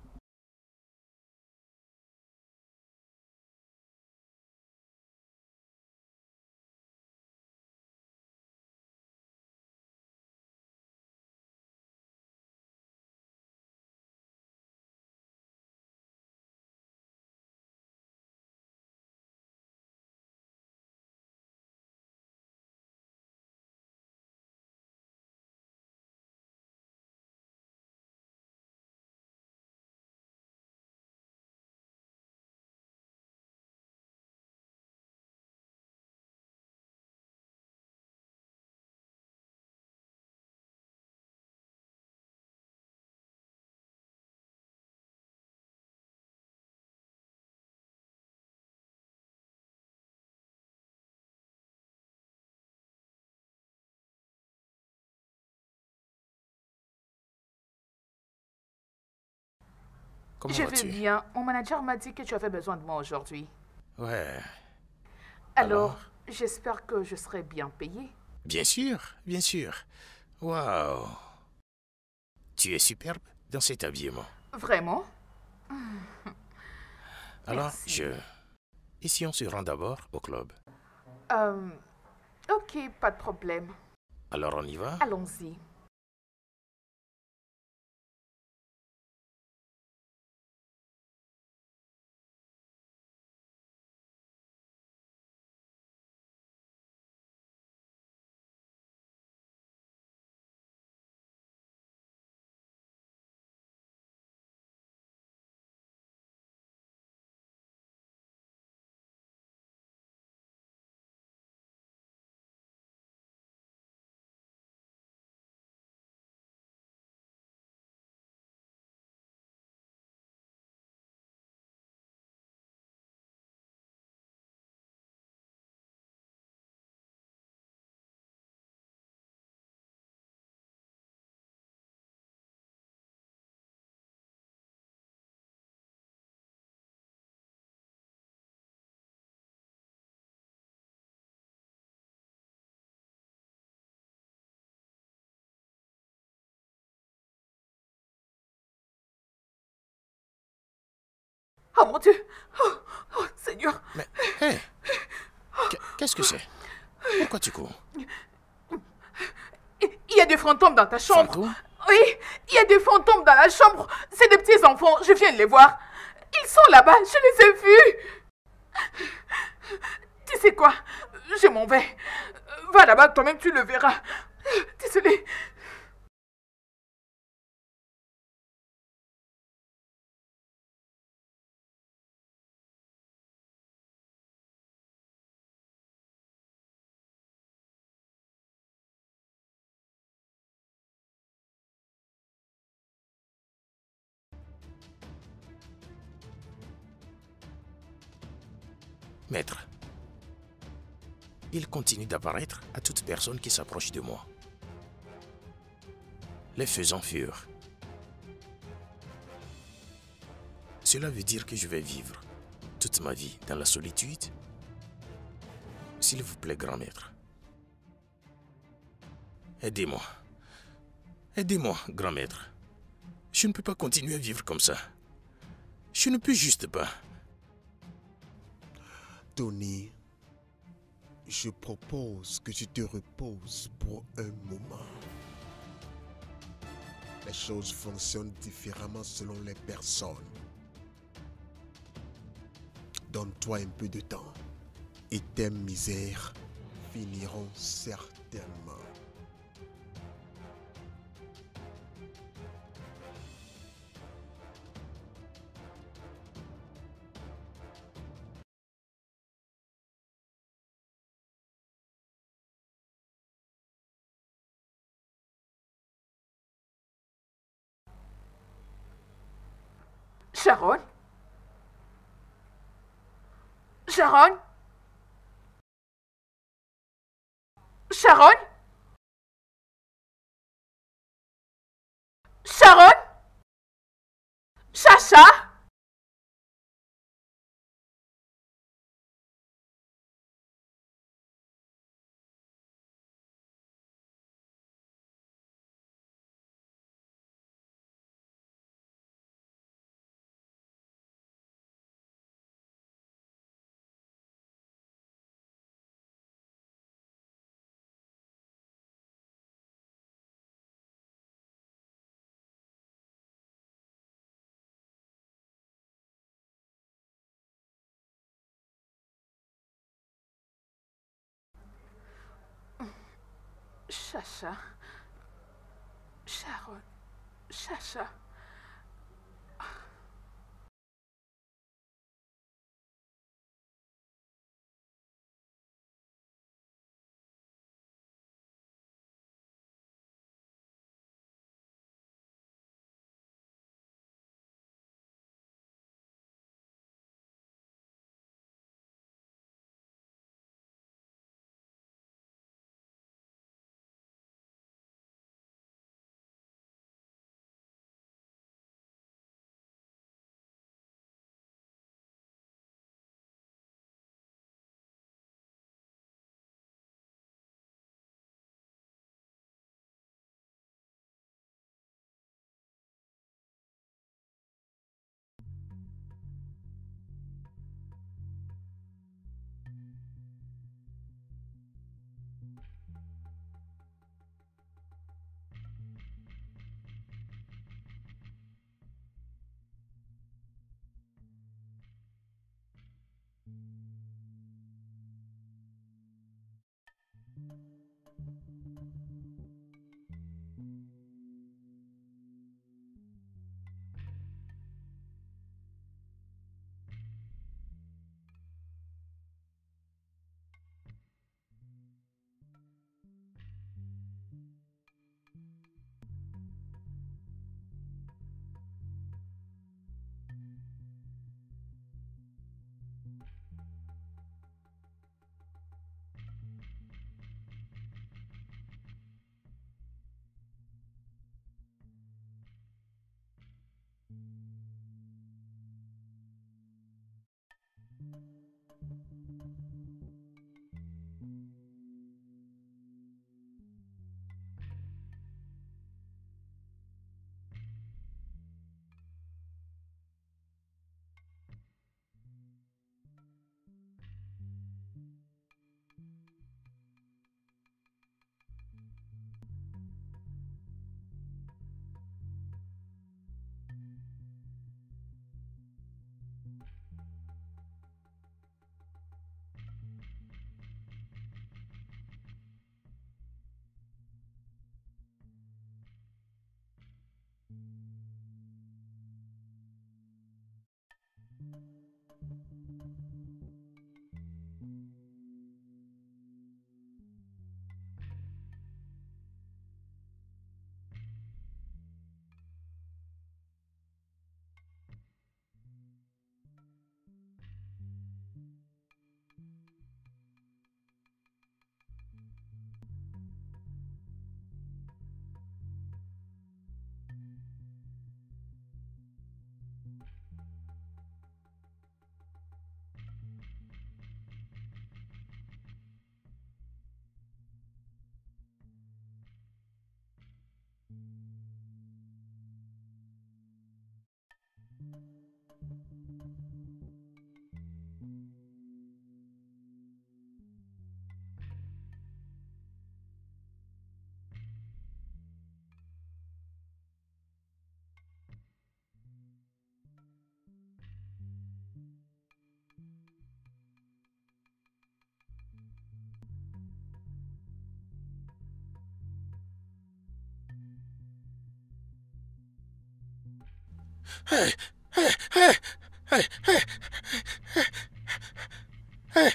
Comment Je vais vas-tu? bien. Mon manager m'a dit que tu avais besoin de moi aujourd'hui. Ouais. Alors, Alors? j'espère que je serai bien payé. Bien sûr, bien sûr. Waouh. Tu es superbe dans cet habillement. Vraiment? Alors, Merci. je... Et si on se rend d'abord au club? Euh, ok, pas de problème. Alors on y va? Allons-y. Oh mon Dieu. Oh, oh, Seigneur. Mais, hé, qu'est-ce que c'est? Pourquoi tu cours? Il y a des fantômes dans ta chambre. Fantômes? Oui, il y a des fantômes dans la chambre. C'est des petits enfants, je viens de les voir. Ils sont là-bas, je les ai vus. Tu sais quoi? Je m'en vais. Va là-bas, toi-même tu le verras. Désolée. Maître, il continue d'apparaître à toute personne qui s'approche de moi, les faisant fuir. Cela veut dire que je vais vivre toute ma vie dans la solitude? S'il vous plaît, grand maître, aidez-moi. Aidez-moi, grand maître. Je ne peux pas continuer à vivre comme ça. Je ne peux juste pas. Tony, je propose que tu te reposes pour un moment. Les choses fonctionnent différemment selon les personnes. Donne-toi un peu de temps et tes misères finiront certainement. Sharon? Sharon? Sharon? Sharon? Chacha? Chacha. Sharon. Chacha. Hey, hey, hey, hey, hey, hey.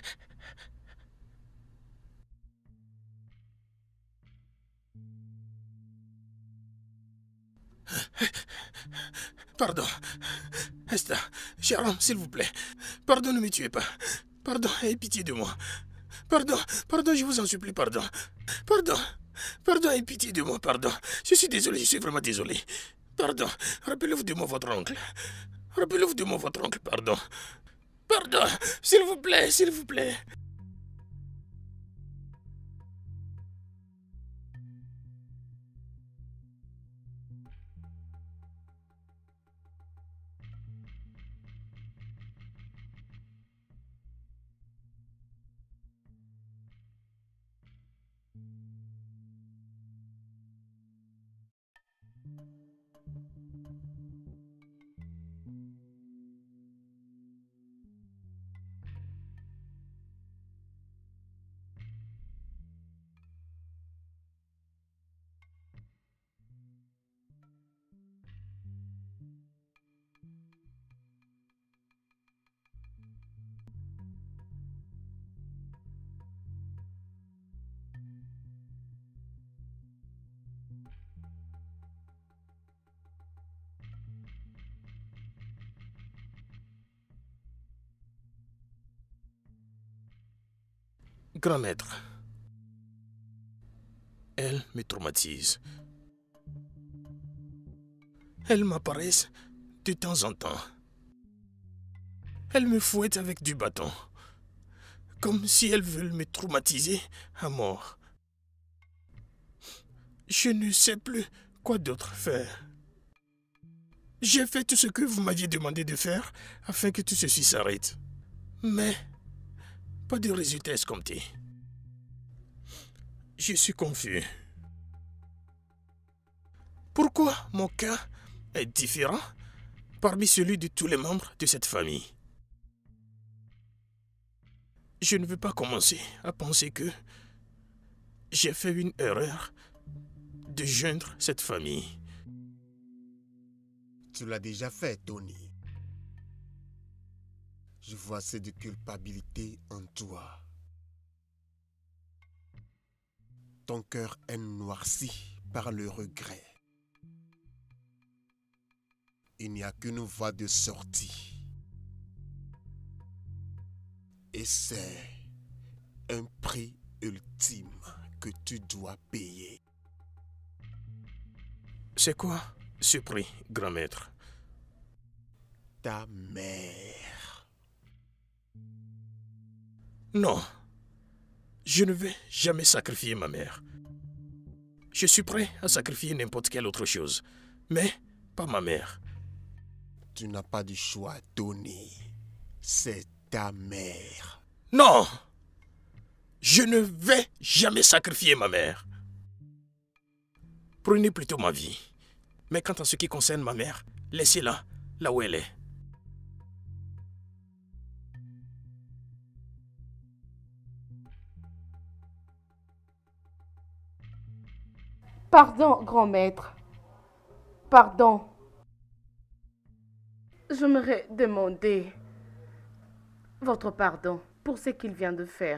Pardon. Esther, Sharon, s'il vous plaît. Pardon, ne me tuez pas. Pardon, ayez pitié de moi. Pardon, pardon, je vous en supplie, pardon. Pardon, pardon, ayez pitié de moi, pardon. Je suis désolé, je suis vraiment désolé. Pardon, rappelez-vous de moi votre oncle. Rappelez-vous de moi votre oncle, pardon. Pardon, s'il vous plaît, s'il vous plaît. Grand maître, elle me traumatise. Elles m'apparaissent de temps en temps. Elles me fouettent avec du bâton, comme si elles veulent me traumatiser à mort. Je ne sais plus quoi d'autre faire. J'ai fait tout ce que vous m'aviez demandé de faire afin que tout ceci s'arrête. Mais pas de résultat escompté. Je suis confus. Pourquoi mon cas est différent parmi celui de tous les membres de cette famille? Je ne veux pas commencer à penser que j'ai fait une erreur de joindre cette famille. Tu l'as déjà fait, Tony. Je vois assez de culpabilité en toi. Ton cœur est noirci par le regret. Il n'y a qu'une voie de sortie. Et c'est un prix ultime que tu dois payer. C'est quoi ce prix, grand maître? Ta mère. Non, je ne vais jamais sacrifier ma mère. Je suis prêt à sacrifier n'importe quelle autre chose, mais pas ma mère. Tu n'as pas de choix, Tony. C'est ta mère. Non! Je ne vais jamais sacrifier ma mère. Prenez plutôt ma vie. Mais quant à ce qui concerne ma mère, laissez-la là où elle est. Pardon, grand maître. Pardon. J'aimerais demander votre pardon pour ce qu'il vient de faire.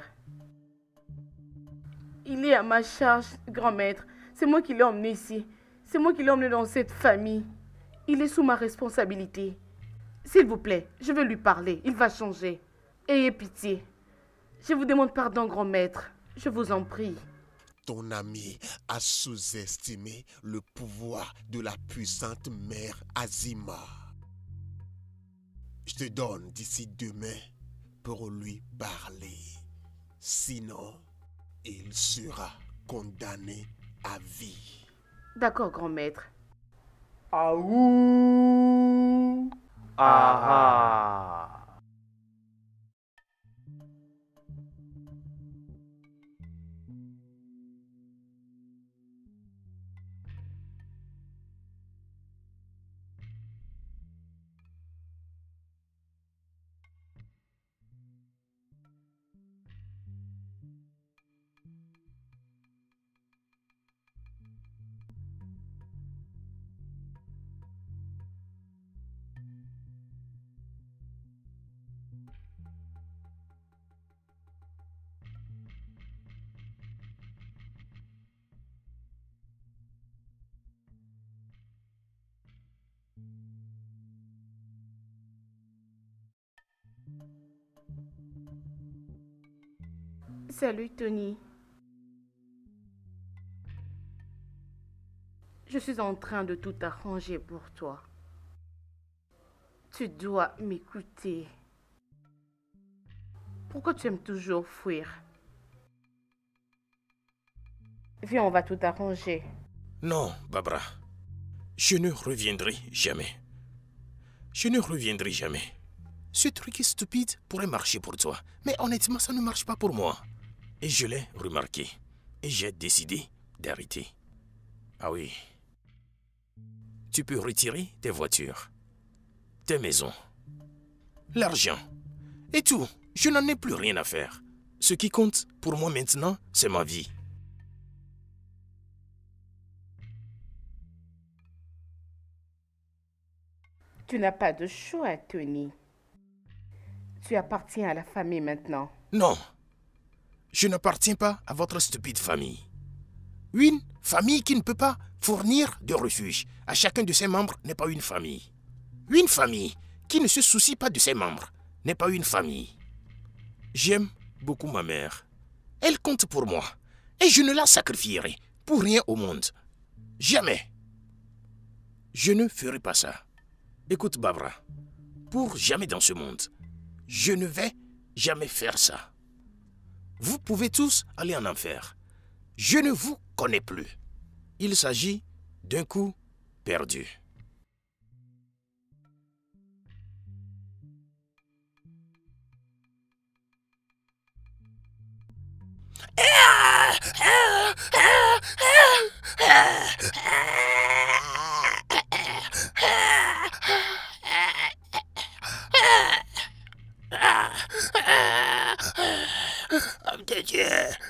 Il est à ma charge, grand maître. C'est moi qui l'ai emmené ici. C'est moi qui l'ai emmené dans cette famille. Il est sous ma responsabilité. S'il vous plaît, je vais lui parler. Il va changer. Ayez pitié. Je vous demande pardon, grand maître. Je vous en prie. Ton ami a sous-estimé le pouvoir de la puissante mère Azima. Je te donne d'ici demain pour lui parler. Sinon, il sera condamné à vie. D'accord, grand maître. Aouh! Ah ah. Salut, Tony. Je suis en train de tout arranger pour toi. Tu dois m'écouter. Pourquoi tu aimes toujours fuir? Viens, on va tout arranger. Non, Barbara. Je ne reviendrai jamais. Je ne reviendrai jamais. Ce truc est stupide pourrait marcher pour toi. Mais honnêtement, ça ne marche pas pour moi. Et je l'ai remarqué. Et j'ai décidé d'arrêter. Ah oui. Tu peux retirer tes voitures, tes maisons, l'argent et tout. Je n'en ai plus rien à faire. Ce qui compte pour moi maintenant, c'est ma vie. Tu n'as pas de choix, Tony. Tu appartiens à la famille maintenant. Non, je n'appartiens pas à votre stupide famille. Une famille qui ne peut pas fournir de refuge à chacun de ses membres n'est pas une famille. Une famille qui ne se soucie pas de ses membres n'est pas une famille. J'aime beaucoup ma mère. Elle compte pour moi et je ne la sacrifierai pour rien au monde. Jamais. Je ne ferai pas ça. Écoute, Barbara, pour jamais dans ce monde, je ne vais jamais faire ça. Vous pouvez tous aller en enfer. Je ne vous connais plus. Il s'agit d'un coup perdu. Homme de Dieu.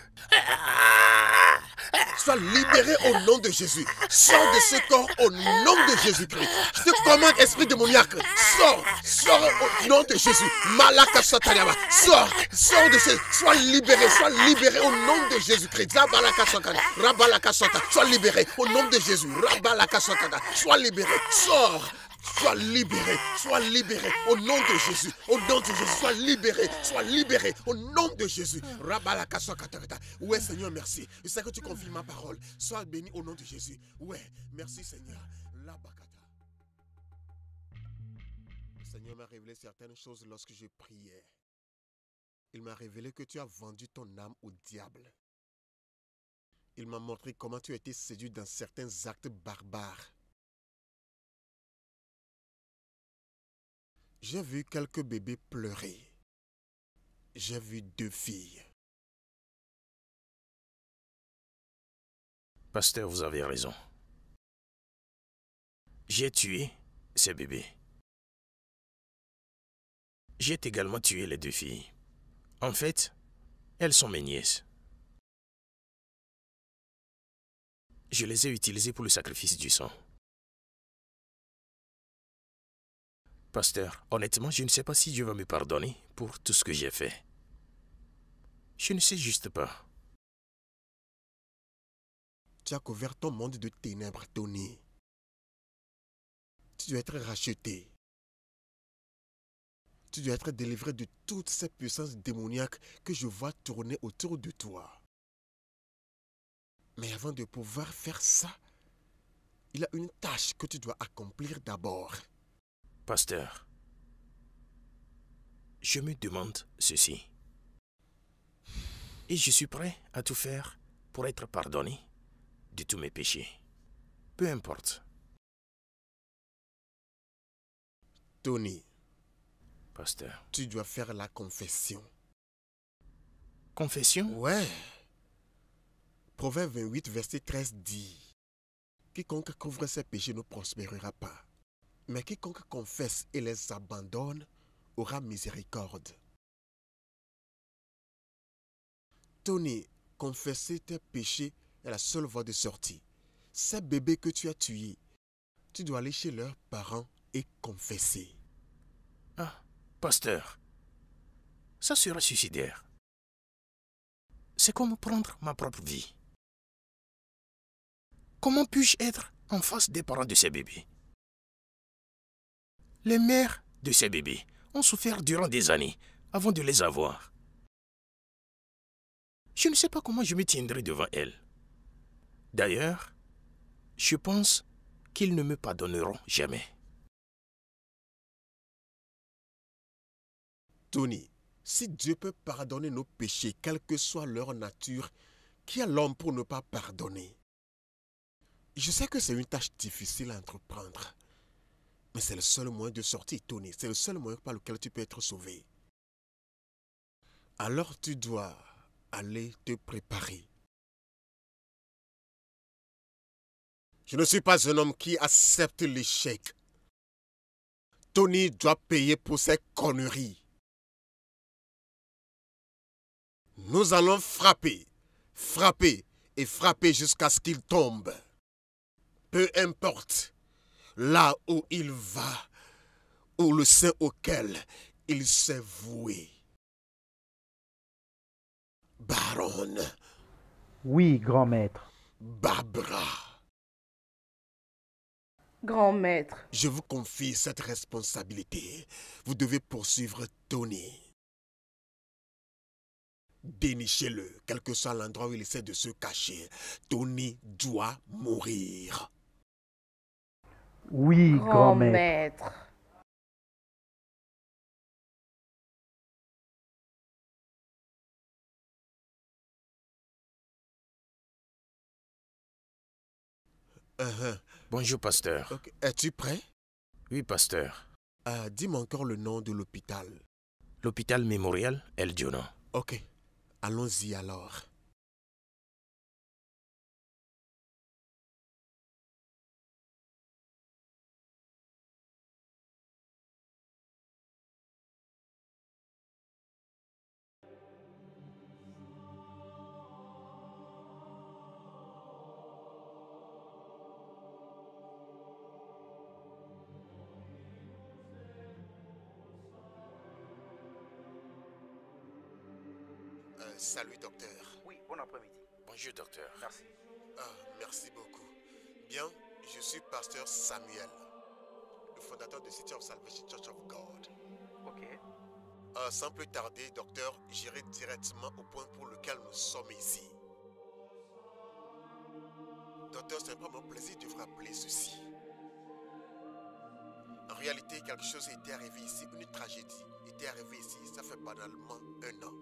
Sois libéré au nom de Jésus. Sors de ce corps au nom de Jésus-Christ. Je te commande, esprit démoniaque. Sors, sors au nom de Jésus. Malaka Satayama. Sors, sors de ce. Sois libéré, sois libéré au nom de Jésus-Christ. Zabalaka Satana. Rabalaka Satana. Sois libéré au nom de Jésus. Rabalaka Satana. Sois libéré. Sors. Sois libéré, sois libéré au nom de Jésus, au nom de Jésus, sois libéré, sois libéré au nom de Jésus. Ouais, Seigneur, merci. Je sais que tu confirmes ma parole. Sois béni au nom de Jésus. Ouais, merci, Seigneur. Le Seigneur m'a révélé certaines choses lorsque je priais. Il m'a révélé que tu as vendu ton âme au diable. Il m'a montré comment tu as été séduit dans certains actes barbares. J'ai vu quelques bébés pleurer. J'ai vu deux filles. Pasteur, vous avez raison. J'ai tué ces bébés. J'ai également tué les deux filles. En fait, elles sont mes nièces. Je les ai utilisées pour le sacrifice du sang. Pasteur, honnêtement, je ne sais pas si Dieu va me pardonner pour tout ce que j'ai fait. Je ne sais juste pas. Tu as couvert ton monde de ténèbres, Tony. Tu dois être racheté. Tu dois être délivré de toutes ces puissances démoniaques que je vois tourner autour de toi. Mais avant de pouvoir faire ça, il y a une tâche que tu dois accomplir d'abord. Pasteur, je me demande ceci. Et je suis prêt à tout faire pour être pardonné de tous mes péchés. Peu importe. Tony. Pasteur. Tu dois faire la confession. Confession? Ouais. Proverbe vingt-huit, verset treize dit: quiconque couvre ses péchés ne prospérera pas. Mais quiconque confesse et les abandonne aura miséricorde. Tony, confesser tes péchés est la seule voie de sortie. Ces bébés que tu as tués, tu dois aller chez leurs parents et confesser. Ah, pasteur, ça sera suicidaire. C'est comme prendre ma propre vie. Comment puis-je être en face des parents de ces bébés? Les mères de ces bébés ont souffert durant des années avant de les avoir. Je ne sais pas comment je me tiendrai devant elle. D'ailleurs, je pense qu'ils ne me pardonneront jamais. Tony, si Dieu peut pardonner nos péchés, quelle que soit leur nature, qui est l'homme pour ne pas pardonner? Je sais que c'est une tâche difficile à entreprendre, mais c'est le seul moyen de sortir, Tony. C'est le seul moyen par lequel tu peux être sauvé. Alors tu dois aller te préparer. Je ne suis pas un homme qui accepte l'échec. Tony doit payer pour ses conneries. Nous allons frapper, frapper et frapper jusqu'à ce qu'il tombe. Peu importe là où il va, ou le sein auquel il s'est voué. Baron. Oui, grand maître. Barbara. Grand maître. Je vous confie cette responsabilité. Vous devez poursuivre Tony. Dénichez-le, quel que soit l'endroit où il essaie de se cacher. Tony doit mourir. Oui, grand, Grand maître. maître. Uh-huh. Bonjour, pasteur. Okay. Es-tu prêt? Oui, pasteur. Uh, dis-moi encore le nom de l'hôpital. L'hôpital mémorial El Diono. Ok, allons-y alors. Euh, salut, docteur. Oui, bon après-midi. Bonjour, docteur. Merci. Ah, merci beaucoup. Bien, je suis pasteur Samuel, le fondateur de City of Salvation Church of God. Ok. Euh, sans plus tarder, docteur, j'irai directement au point pour lequel nous sommes ici. Docteur, c'est vraiment un plaisir de vous rappeler ceci. En réalité, quelque chose était arrivé ici, une tragédie était arrivée ici, ça fait banalement un an.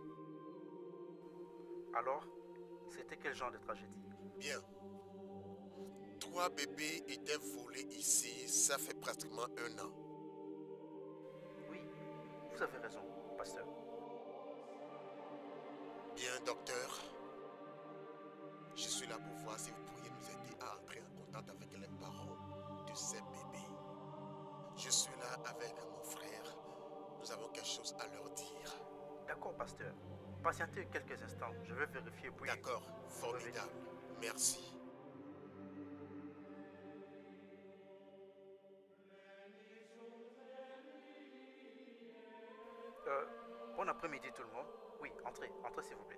Alors, c'était quel genre de tragédie? Bien. Trois bébés étaient volés ici, ça fait pratiquement un an. Oui, vous avez raison, pasteur. Bien, docteur. Je suis là pour voir si vous pourriez nous aider à entrer en contact avec les parents de ces bébés. Je suis là avec mon frère. Nous avons quelque chose à leur dire. D'accord, pasteur. Patientez quelques instants, je vais vérifier puis... D'accord, formidable. Merci. Euh, bon après-midi tout le monde. Oui, entrez, entrez s'il vous plaît.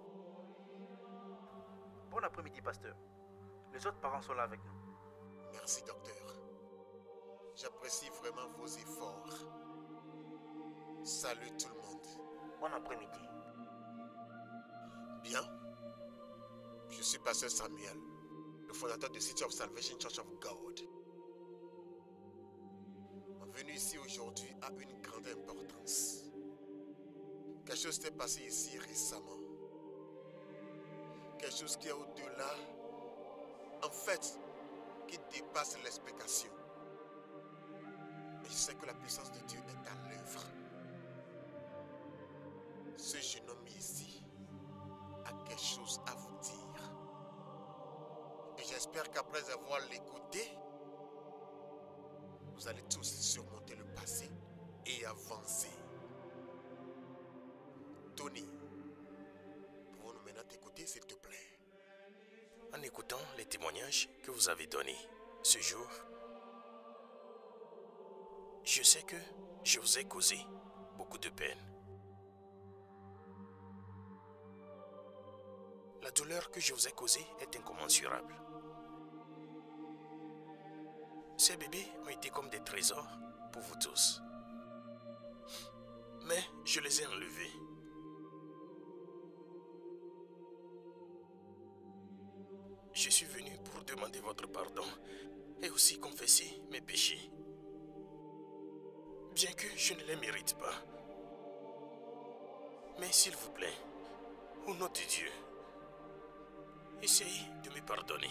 Bon après-midi, pasteur. Les autres parents sont là avec nous. Merci, docteur. J'apprécie vraiment vos efforts. Salut tout le monde. Bon après-midi. Bien. Je suis pasteur Samuel, le fondateur de City of Salvation Church of God. Ma venue ici aujourd'hui a une grande importance. Quelque chose s'est passé ici récemment. Quelque chose qui est au-delà, en fait, qui dépasse l'explication. Mais je sais que la puissance de Dieu est à l'œuvre. Ce jeune homme ici a quelque chose à vous dire. Et j'espère qu'après avoir l'écouté, vous allez tous surmonter le passé et avancer. Tony, pouvons-nous maintenant t'écouter, s'il te plaît? En écoutant les témoignages que vous avez donnés ce jour, je sais que je vous ai causé beaucoup de peine. La douleur que je vous ai causée est incommensurable. Ces bébés ont été comme des trésors pour vous tous. Mais je les ai enlevés. demander votre pardon et aussi confesser mes péchés. Bien que je ne les mérite pas. Mais s'il vous plaît, au nom de Dieu, essayez de me pardonner.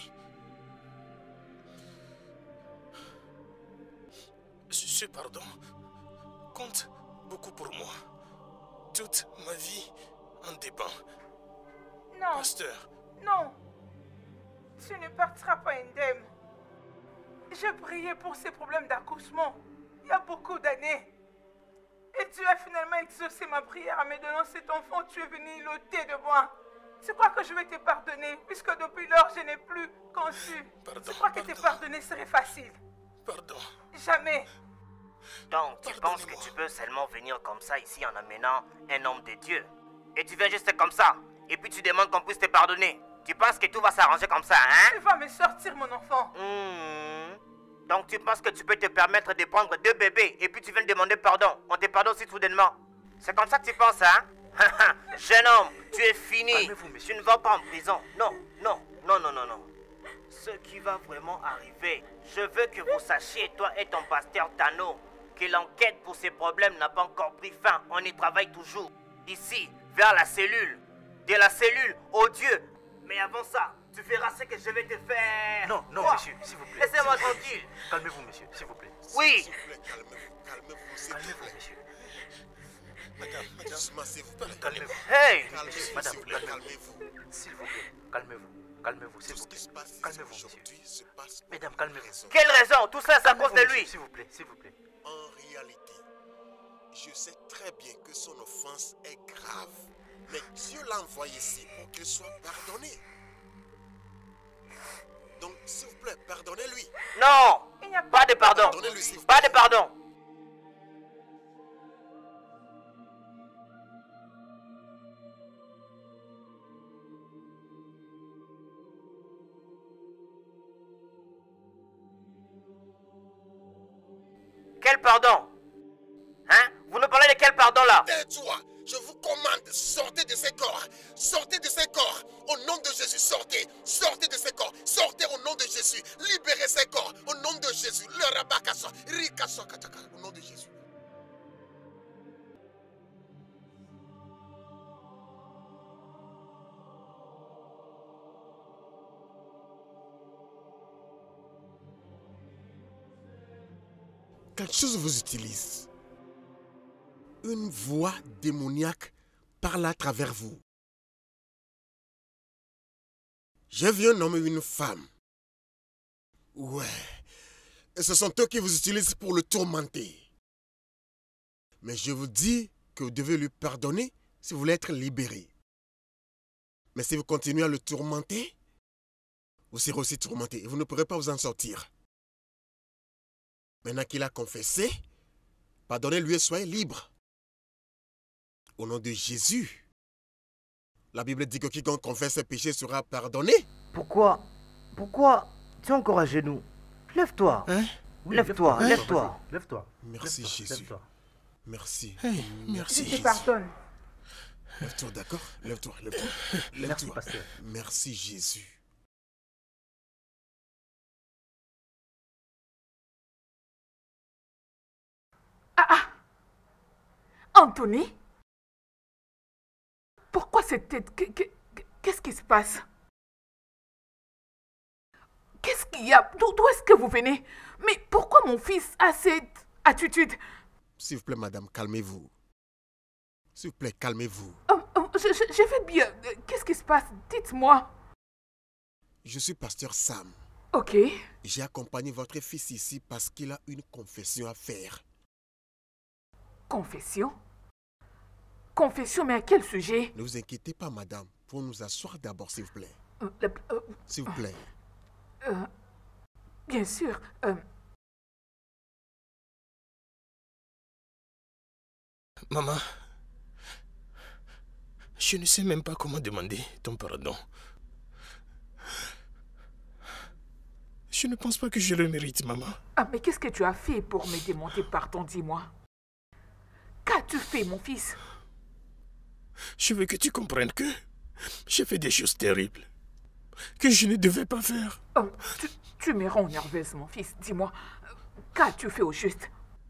Ce, ce pardon compte beaucoup pour moi. Toute ma vie en dépend. Non. Pasteur. Non. Tu ne partiras pas indemne. J'ai prié pour ces problèmes d'accouchement il y a beaucoup d'années. Et Dieu a finalement exaucé ma prière en me donnant cet enfant. Tu es venu l'ôter de moi. Tu crois que je vais te pardonner puisque depuis lors je n'ai plus conçu. Pardon, tu crois que te pardonner serait facile? Pardon. Jamais. Donc, tu penses que tu peux seulement venir comme ça ici en amenant un homme de Dieu? Et tu viens juste comme ça, et puis tu demandes qu'on puisse te pardonner. Tu penses que tout va s'arranger comme ça, hein? Tu vas me sortir, mon enfant. Mmh. Donc, tu penses que tu peux te permettre de prendre deux bébés, et puis tu viens demander pardon. On te pardonne si soudainement. C'est comme ça que tu penses, hein? Jeune homme, tu es fini. Tu ne vas pas en prison. Non, non, non, non, non, non. Ce qui va vraiment arriver, je veux que vous sachiez, toi et ton pasteur Tano, que l'enquête pour ces problèmes n'a pas encore pris fin. On y travaille toujours. Ici, vers la cellule. De la cellule au Dieu. Mais avant ça, tu verras ce que je vais te faire. Non, non, Quoi? monsieur, s'il vous plaît. Laissez-moi tranquille. Calmez-vous, monsieur, s'il vous plaît. Oui. S'il vous plaît, calmez-vous, calmez-vous, s'il vous Calmez-vous, plaît. monsieur. Madame, madame, doucement, s'il vous plaît. Calmez-vous. Hey. Calmez-vous, Madame, s'il vous plaît, calmez-vous. calmez-vous. S'il vous plaît, calmez-vous. Calmez-vous, s'il Tout vous ce qui se plaît. passe ici Calmez-vous, monsieur. aujourd'hui se passe pour Mesdames, une calmez-vous. raison. Quelle raison? Tout ça, c'est à cause de Calmez-vous, lui. monsieur, s'il vous plaît, s'il vous plaît. En réalité, je sais très bien que son offense est grave. Mais Dieu l'a envoyé ici pour qu'il soit pardonné. Donc, s'il vous plaît, pardonnez-lui. Non. Il n'y a Pas de pardon. Pardonnez-lui, s'il vous Pas plaît. de pardon. Quel pardon? Hein? Vous nous parlez de quel pardon là? Tais-toi. Je vous commande, sortez de ces corps. Sortez de ces corps. Au nom de Jésus, sortez. Sortez de ces corps. Sortez au nom de Jésus. Libérez ces corps. Au nom de Jésus. Le rabakaso. Rikaso kataka. Au nom de Jésus. Quelque chose vous utilise. Une voix démoniaque parle à travers vous. J'ai vu un homme et une femme. Ouais. Et ce sont eux qui vous utilisent pour le tourmenter. Mais je vous dis que vous devez lui pardonner si vous voulez être libéré. Mais si vous continuez à le tourmenter, vous serez aussi tourmenté et vous ne pourrez pas vous en sortir. Maintenant qu'il a confessé, pardonnez-lui et soyez libre. Au nom de Jésus. La Bible dit que quiconque confesse ses péchés sera pardonné. Pourquoi? Pourquoi? Tu es encore à genoux. Lève-toi. Hein? Oui, Lève-toi, lève-toi, lève-toi. vas-y, Lève-toi. Merci Lève-toi, Jésus. lève-toi. Merci. Hey, Je merci te Jésus. pardonne. Lève-toi, d'accord? Lève-toi, lève-toi. Merci, Lève-toi. pasteur. Merci Jésus. Ah ah! Anthony? Pourquoi cette tête? Que- que- que- Qu'est-ce qui se passe? Qu'est-ce qu'il y a? D'où d'où est-ce que vous venez? Mais pourquoi mon fils a cette attitude? S'il vous plaît, madame, calmez-vous. S'il vous plaît, calmez-vous. Oh, oh, je, je- je vais bien. Euh, Qu'est-ce qui se passe? Dites-moi. Je suis pasteur Sam. Ok. J'ai accompagné votre fils ici parce qu'il a une confession à faire. Confession? Confession, mais à quel sujet? Ne vous inquiétez pas, madame. Pour nous asseoir d'abord, s'il vous plaît. Euh, le- euh, S'il vous plaît. euh, bien sûr. euh, Maman, je ne sais même pas comment demander ton pardon. Je ne pense pas que je le mérite, maman. Ah, mais qu'est-ce que tu as fait pour me démonter pardon, dis-moi? Qu'as-tu fait, mon fils? Je veux que tu comprennes que j'ai fait des choses terribles. que je ne devais pas faire. Oh, tu, tu me rends nerveuse, mon fils. Dis-moi, qu'as-tu fait au juste?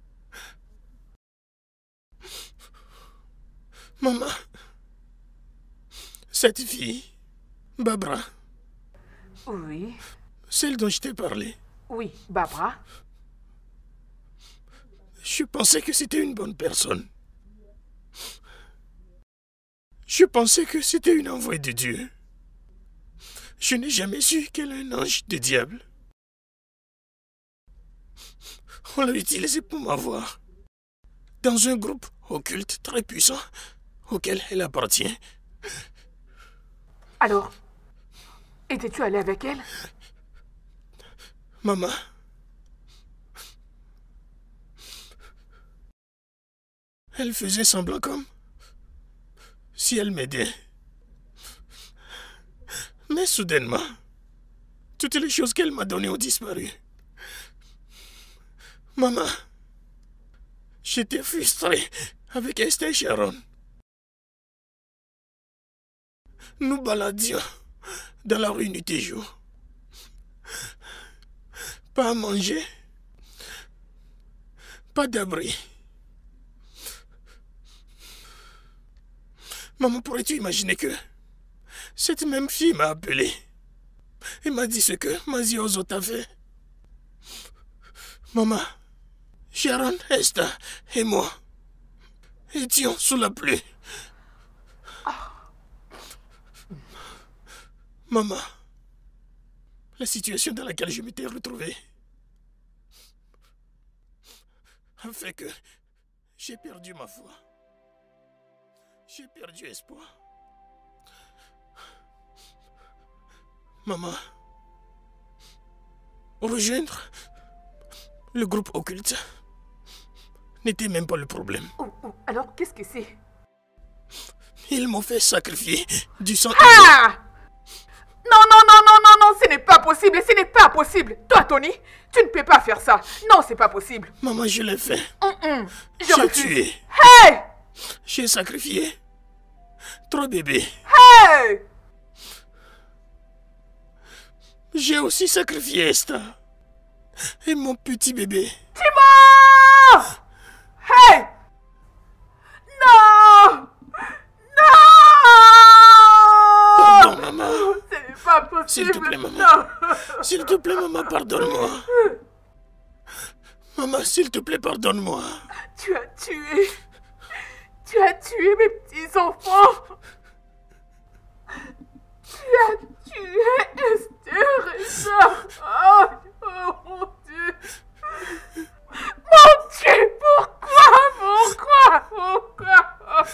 Maman, cette fille, Barbara. Oui. Celle dont je t'ai parlé. Oui, Barbara. Je pensais que c'était une bonne personne. Je pensais que c'était une envoyée de Dieu. Je n'ai jamais su qu'elle est un ange de diable. On l'a utilisée pour m'avoir dans un groupe occulte très puissant auquel elle appartient. Alors, étais-tu allé avec elle? Maman, elle faisait semblant comme si elle m'aidait. Mais soudainement, toutes les choses qu'elle m'a données ont disparu. Maman, j'étais frustré avec Esther et Sharon. Nous baladions dans la rue nuit et jour. Pas à manger, pas d'abri. Maman, pourrais-tu imaginer que cette même fille m'a appelé et m'a dit ce que Maziozo t'a fait? Maman, Sharon, Esther et moi étions sous la pluie. Maman, la situation dans laquelle je m'étais retrouvé a fait que j'ai perdu ma foi. J'ai perdu espoir. Maman, rejoindre le groupe occulte n'était même pas le problème. Oh, oh, alors, qu'est-ce que c'est? Ils m'ont fait sacrifier du sang. Ah! Non, non, non, non, non, non, ce n'est pas possible, ce n'est pas possible. Toi, Tony, tu ne peux pas faire ça. Non, c'est pas possible. Maman, je l'ai fait. Mm-mm, J'ai tué. Hey! J'ai sacrifié trois bébés. Hey! J'ai aussi sacrifié Esther et mon petit bébé. Timon! Hey! Non! Non! Pardon, maman. Ce n'est pas possible. S'il te plaît, maman. S'il te plaît, maman, pardonne-moi. Maman, s'il te plaît, pardonne-moi. Tu as tué... Tu as tué mes petits-enfants. Tu as tué Esther et ça. Oh, oh, mon Dieu. Mon Dieu, pourquoi? Pourquoi? Pourquoi?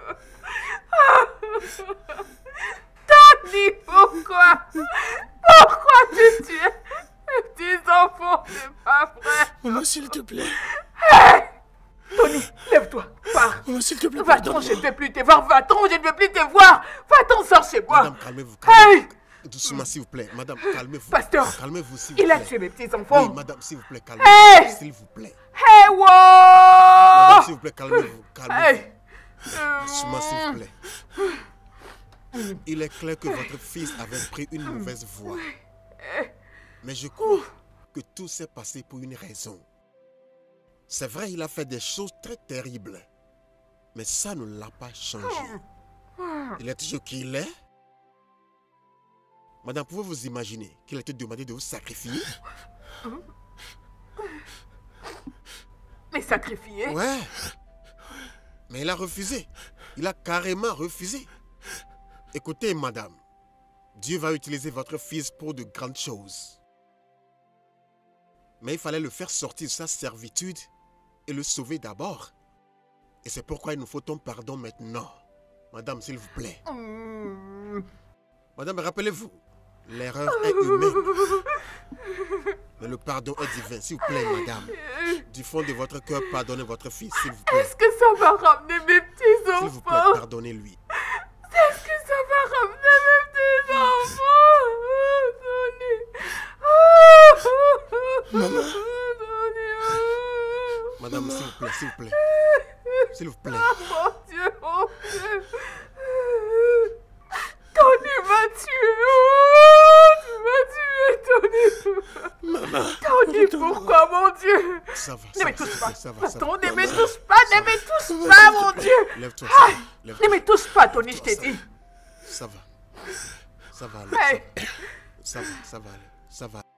Tony, pourquoi? Pourquoi tu tues mes petits-enfants? C'est pas vrai. Maman, s'il te plaît. Hey! Tony, lève-toi, pars. Maman, s'il te plaît, va-t'en, je ne veux plus te voir. Va-t'en, je ne veux plus te voir. Va-t'en, sors chez moi. Madame, calmez-vous. Calmez Hey! Doucement, s'il vous plaît. Madame, calmez-vous. Pasteur, calmez-vous, s'il vous il plaît. a tué mes petits-enfants. Oui, madame, s'il vous plaît, calmez-vous. Hey! S'il vous plaît. Hey, wow! Madame, s'il vous plaît, calmez-vous. Calmez-vous. Hey! Doucement, s'il vous plaît. Il est clair que votre fils avait pris une mauvaise voie. Mais je crois que tout s'est passé pour une raison. C'est vrai, il a fait des choses très terribles. Mais ça ne l'a pas changé. Il est toujours qui il est. Madame, pouvez vous imaginer qu'il a été demandé de vous sacrifier? Mais sacrifier? Ouais. Mais il a refusé. Il a carrément refusé. Écoutez, madame. Dieu va utiliser votre fils pour de grandes choses. Mais il fallait le faire sortir de sa servitude et le sauver d'abord. Et c'est pourquoi il nous faut ton pardon maintenant. Madame, s'il vous plaît. Mm. Madame, rappelez-vous, l'erreur est humaine. Mais le pardon est divin. S'il vous plaît, madame. Du fond de votre cœur, pardonnez votre fils, s'il vous plaît. Est-ce que ça va ramener mes petits-enfants? S'il vous plaît, pardonnez-lui. Est-ce que ça va ramener mes petits-enfants? Maman. Madame, s'il vous plaît, s'il vous plaît. S'il vous plaît. Oh mon Dieu, mon Dieu. Tony m'a tué. Ça va, Ne ça me va, touche ça pas. va, ça va, ça va. Attends, ne Non, me ça touche va, pas, ça ne va. me touche Ça va, pas, ça mon va. Dieu. Lève-toi, Ah, ça va. Lève-toi. ne me touche pas, Tony, je t'ai Ça dit. va. Ça va. Ça va aller. Hey. Ça va, ça va aller. Ça va.